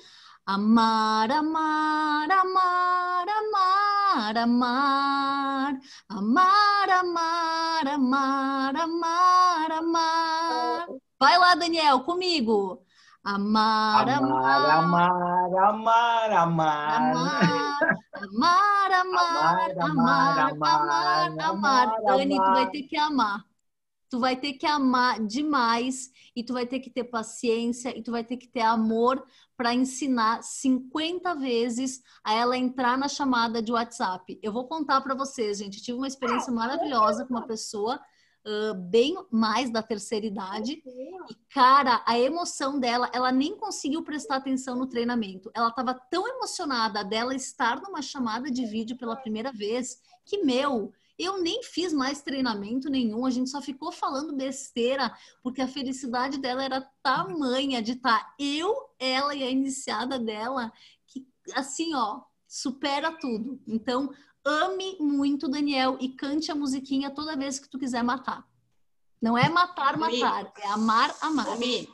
[SPEAKER 1] Amar, amar, amar, amar, amar. Amar, amar, amar, amar, amar. Vai lá, Daniel, comigo. Amar,
[SPEAKER 7] Amar, amar, amar, amar.
[SPEAKER 1] Amar, amar, amar, amar, amar, amar. Dani, tu vai ter que amar. Tu vai ter que amar demais e tu vai ter que ter paciência e tu vai ter que ter amor para ensinar cinquenta vezes a ela entrar na chamada de WhatsApp. Eu vou contar para vocês, gente. Eu tive uma experiência maravilhosa com uma pessoa uh, bem mais da terceira idade. E, cara, a emoção dela, ela nem conseguiu prestar atenção no treinamento. Ela estava tão emocionada dela estar numa chamada de vídeo pela primeira vez que, meu... Eu nem fiz mais treinamento nenhum, a gente só ficou falando besteira, porque a felicidade dela era tamanha de estar eu, ela e a iniciada dela, que assim, ó, supera tudo. Então, ame muito, Daniel, e cante a musiquinha toda vez que tu quiser matar. Não é matar, matar, é amar, amar.
[SPEAKER 8] Mi,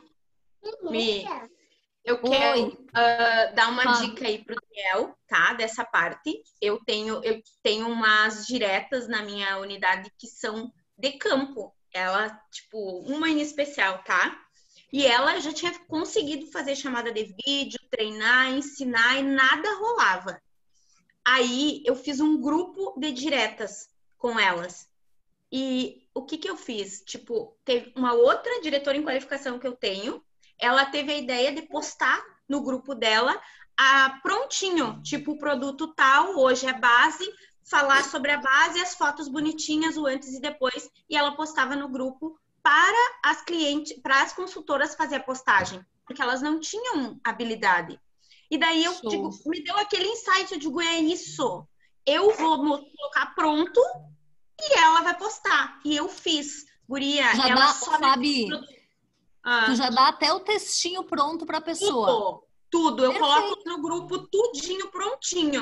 [SPEAKER 8] Mi, eu quero uh, dar uma
[SPEAKER 1] ah.
[SPEAKER 8] dica aí pro Daniel, tá? Dessa parte. Eu tenho, eu tenho umas diretas na minha unidade que são de campo. Ela, tipo, uma em especial, tá? E ela já tinha conseguido fazer chamada de vídeo, treinar, ensinar e nada rolava. Aí eu fiz um grupo de diretas com elas. E o que que eu fiz? Tipo, teve uma outra diretora em qualificação que eu tenho. Ela teve a ideia de postar no grupo dela a, prontinho, tipo o produto tal, hoje é base, falar sobre a base, as fotos bonitinhas, o antes e depois, e ela postava no grupo para as clientes, para as consultoras fazer a postagem, porque elas não tinham habilidade. E daí eu digo, me deu aquele insight, eu digo, é isso, eu vou colocar pronto e ela vai postar. E eu fiz, guria,
[SPEAKER 1] Já
[SPEAKER 8] ela
[SPEAKER 1] dá,
[SPEAKER 8] só
[SPEAKER 1] sabe...
[SPEAKER 8] Ah,
[SPEAKER 1] tu já dá até o textinho pronto para a pessoa.
[SPEAKER 8] Tudo, tudo. Eu
[SPEAKER 1] Perfeito.
[SPEAKER 8] coloco no grupo tudinho prontinho.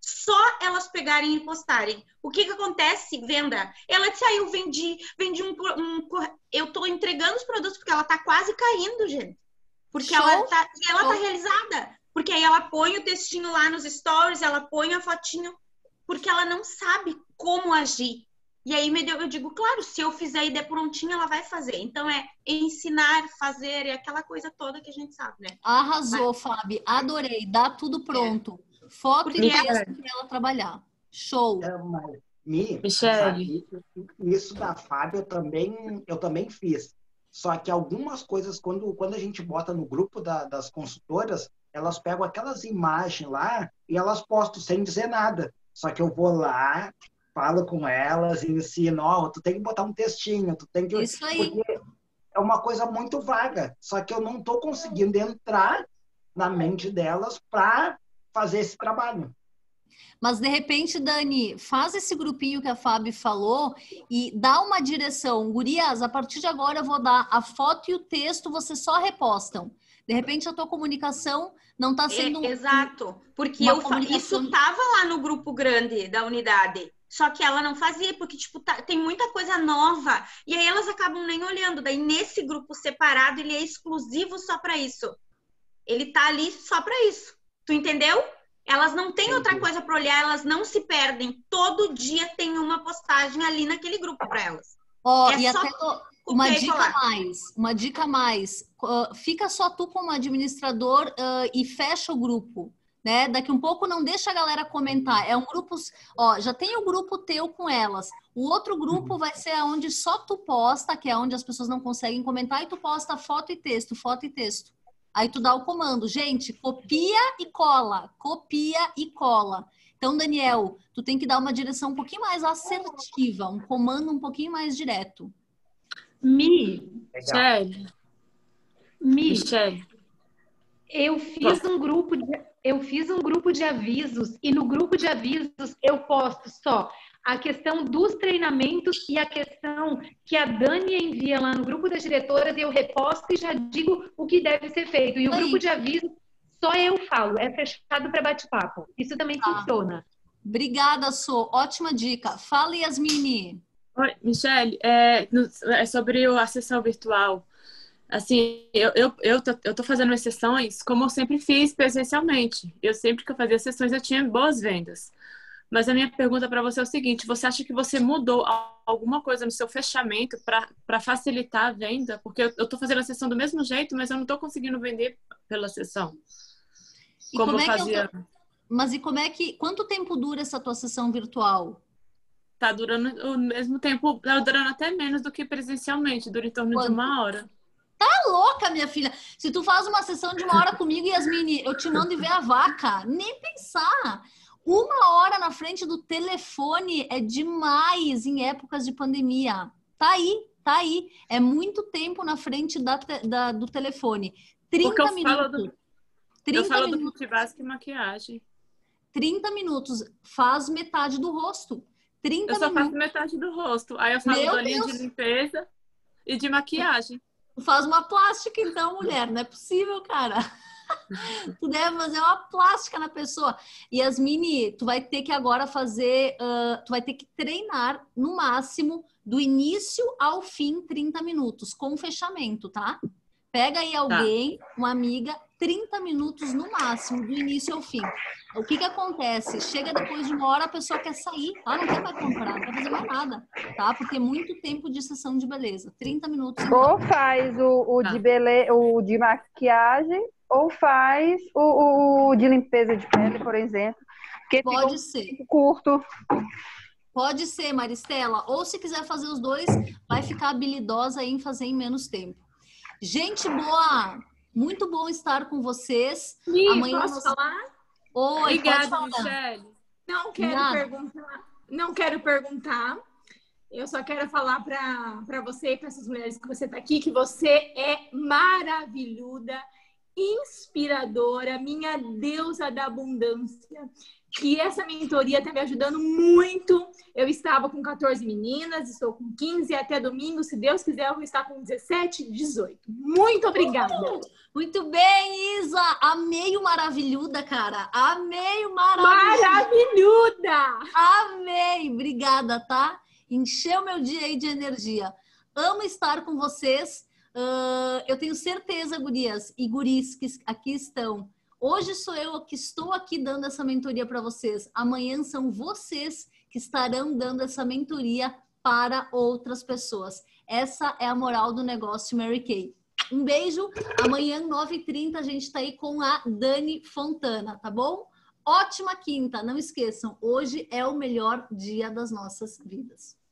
[SPEAKER 8] só elas pegarem e postarem. O que que acontece? Venda. Ela disse, ah, eu vendi, vendi um, um... Eu tô entregando os produtos porque ela tá quase caindo, gente. Porque
[SPEAKER 1] Show.
[SPEAKER 8] ela tá... E ela
[SPEAKER 1] Show.
[SPEAKER 8] tá realizada. Porque aí ela põe o textinho lá nos stories, ela põe a fotinho, porque ela não sabe como agir. E aí eu digo, claro, se eu fizer e der prontinho, ela vai fazer. Então é ensinar, fazer, é aquela coisa toda que a gente sabe, né?
[SPEAKER 1] Arrasou, Fábio. Adorei. Dá tudo pronto. É. Foto e texto para ela trabalhar. Show.
[SPEAKER 7] É, mas, Mi,
[SPEAKER 4] Michele.
[SPEAKER 7] Isso da Fábio eu também, eu também fiz. Só que algumas coisas, quando, quando a gente bota no grupo da, das consultoras, elas pegam aquelas imagens lá e elas postam sem dizer nada. Só que eu vou lá, falo com elas e ensino, ó, tu tem que botar um textinho, tu tem que...
[SPEAKER 1] Isso aí.
[SPEAKER 7] Porque é uma coisa muito vaga. Só que eu não estou conseguindo entrar na mente delas para fazer esse trabalho.
[SPEAKER 1] Mas, de repente, Dani, faz esse grupinho que a Fábio falou e dá uma direção. Gurias, a partir de agora eu vou dar a foto e o texto, vocês só repostam. De repente, a tua comunicação não está sendo...
[SPEAKER 8] É, exato, porque eu comunicação... isso estava lá no grupo grande da unidade, só que ela não fazia, porque tipo, tá, tem muita coisa nova, e aí elas acabam nem olhando. Daí, nesse grupo separado, ele é exclusivo só para isso. Ele tá ali só para isso. Tu entendeu? Elas não têm outra coisa para olhar, elas não se perdem. Todo dia tem uma postagem ali naquele grupo para elas.
[SPEAKER 1] Ó,
[SPEAKER 8] é
[SPEAKER 1] e
[SPEAKER 8] só...
[SPEAKER 1] até uma dica a mais, uma dica a mais. Uh, fica só tu como administrador uh, e fecha o grupo, né? Daqui um pouco não deixa a galera comentar. É um grupo, ó, já tem o grupo teu com elas. O outro grupo uhum. vai ser onde só tu posta, que é onde as pessoas não conseguem comentar, e tu posta foto e texto, foto e texto. Aí tu dá o comando, gente, copia e cola, copia e cola. Então, Daniel, tu tem que dar uma direção um pouquinho mais assertiva, um comando um pouquinho mais direto.
[SPEAKER 3] Mi,
[SPEAKER 4] Michele.
[SPEAKER 3] Mi,
[SPEAKER 4] Michele.
[SPEAKER 3] Eu fiz um grupo de, eu fiz um grupo de avisos e no grupo de avisos eu posto só a questão dos treinamentos e a questão que a Dani envia lá no grupo das diretoras e eu reposto e já digo o que deve ser feito. E o
[SPEAKER 1] Aí.
[SPEAKER 3] grupo de avisos só eu falo, é fechado para bate-papo. Isso também
[SPEAKER 1] Tá.
[SPEAKER 3] funciona.
[SPEAKER 1] Obrigada, Sô. Ótima dica. Fala, Yasmini.
[SPEAKER 4] Oi, Michele, é, no, é sobre a sessão virtual. Assim, eu, eu, eu, tô, eu tô fazendo as sessões como eu sempre fiz presencialmente. Eu sempre que eu fazia sessões eu tinha boas vendas. Mas a minha pergunta para você é o seguinte, você acha que você mudou alguma coisa no seu fechamento para facilitar a venda? Porque eu, eu tô fazendo a sessão do mesmo jeito, mas eu não tô conseguindo vender pela sessão.
[SPEAKER 1] E
[SPEAKER 4] Como,
[SPEAKER 1] como
[SPEAKER 4] eu
[SPEAKER 1] é
[SPEAKER 4] fazia...
[SPEAKER 1] que eu tô... Mas e como é que... Quanto tempo dura essa tua sessão virtual?
[SPEAKER 4] Tá durando o mesmo tempo, tá durando até menos do que presencialmente, dura em torno
[SPEAKER 1] Quanto?
[SPEAKER 4] de uma hora.
[SPEAKER 1] Tá louca, minha filha? Se tu faz uma sessão de uma hora comigo, Yasmini, eu te mando ver a vaca. Nem pensar. Uma hora na frente do telefone é demais em épocas de pandemia. Tá aí, tá aí. É muito tempo na frente da, da, do telefone. trinta
[SPEAKER 4] Porque eu
[SPEAKER 1] minutos.
[SPEAKER 4] falo do,
[SPEAKER 1] trinta
[SPEAKER 4] eu falo
[SPEAKER 1] minutos.
[SPEAKER 4] do kit básico e maquiagem.
[SPEAKER 1] trinta minutos. Faz metade do rosto. trinta
[SPEAKER 4] Eu só
[SPEAKER 1] minutos.
[SPEAKER 4] faço metade do rosto. Aí eu falo
[SPEAKER 1] Meu
[SPEAKER 4] da linha
[SPEAKER 1] Deus.
[SPEAKER 4] de limpeza e de maquiagem.
[SPEAKER 1] Tu faz uma plástica, então, mulher. Não é possível, cara. Tu deve fazer uma plástica na pessoa. Yasmini, tu vai ter que agora fazer... Uh, tu vai ter que treinar, no máximo, do início ao fim, trinta minutos, com fechamento, tá? Pega aí alguém, tá. Uma amiga, trinta minutos no máximo, do início ao fim. O que que acontece? Chega depois de uma hora, a pessoa quer sair, ela não quer mais comprar, não quer fazer mais nada, tá? Porque é muito tempo de sessão de beleza. trinta minutos.
[SPEAKER 9] Ou faz o, o,
[SPEAKER 4] Tá.
[SPEAKER 9] de bele... o de maquiagem, ou faz o, o de limpeza de pele, por exemplo. Porque
[SPEAKER 1] Pode
[SPEAKER 9] um
[SPEAKER 1] ser.
[SPEAKER 9] Curto.
[SPEAKER 1] Pode ser, Maristela. Ou se quiser fazer os dois, vai ficar habilidosa em fazer em menos tempo. Gente boa! Muito bom estar com vocês.
[SPEAKER 10] Mi,
[SPEAKER 1] Amanhã
[SPEAKER 10] posso
[SPEAKER 1] nós...
[SPEAKER 10] falar?
[SPEAKER 1] Oi,
[SPEAKER 4] Obrigada,
[SPEAKER 1] pode falar.
[SPEAKER 4] Michele.
[SPEAKER 10] Não quero
[SPEAKER 1] Nada.
[SPEAKER 10] perguntar. Não quero perguntar. Eu só quero falar para você e para essas mulheres que você está aqui que você é maravilhuda inspiradora, minha deusa da abundância. Que essa mentoria está me ajudando muito. Eu estava com quatorze meninas, estou com quinze, e até domingo, se Deus quiser, eu vou estar com dezessete, dezoito. Muito obrigada.
[SPEAKER 1] Uhul. Muito bem, Isa. Amei o maravilhuda, cara. Amei o maravilhuda.
[SPEAKER 10] Maravilhuda.
[SPEAKER 1] Amei. Obrigada, tá? Encheu meu dia aí de energia. Amo estar com vocês. Uh, eu tenho certeza, gurias e guris que aqui estão. Hoje sou eu que estou aqui dando essa mentoria para vocês. Amanhã são vocês que estarão dando essa mentoria para outras pessoas. Essa é a moral do negócio Mary Kay. Um beijo. Amanhã, nove e trinta, a gente está aí com a Dani Fontana, tá bom? Ótima quinta. Não esqueçam, hoje é o melhor dia das nossas vidas.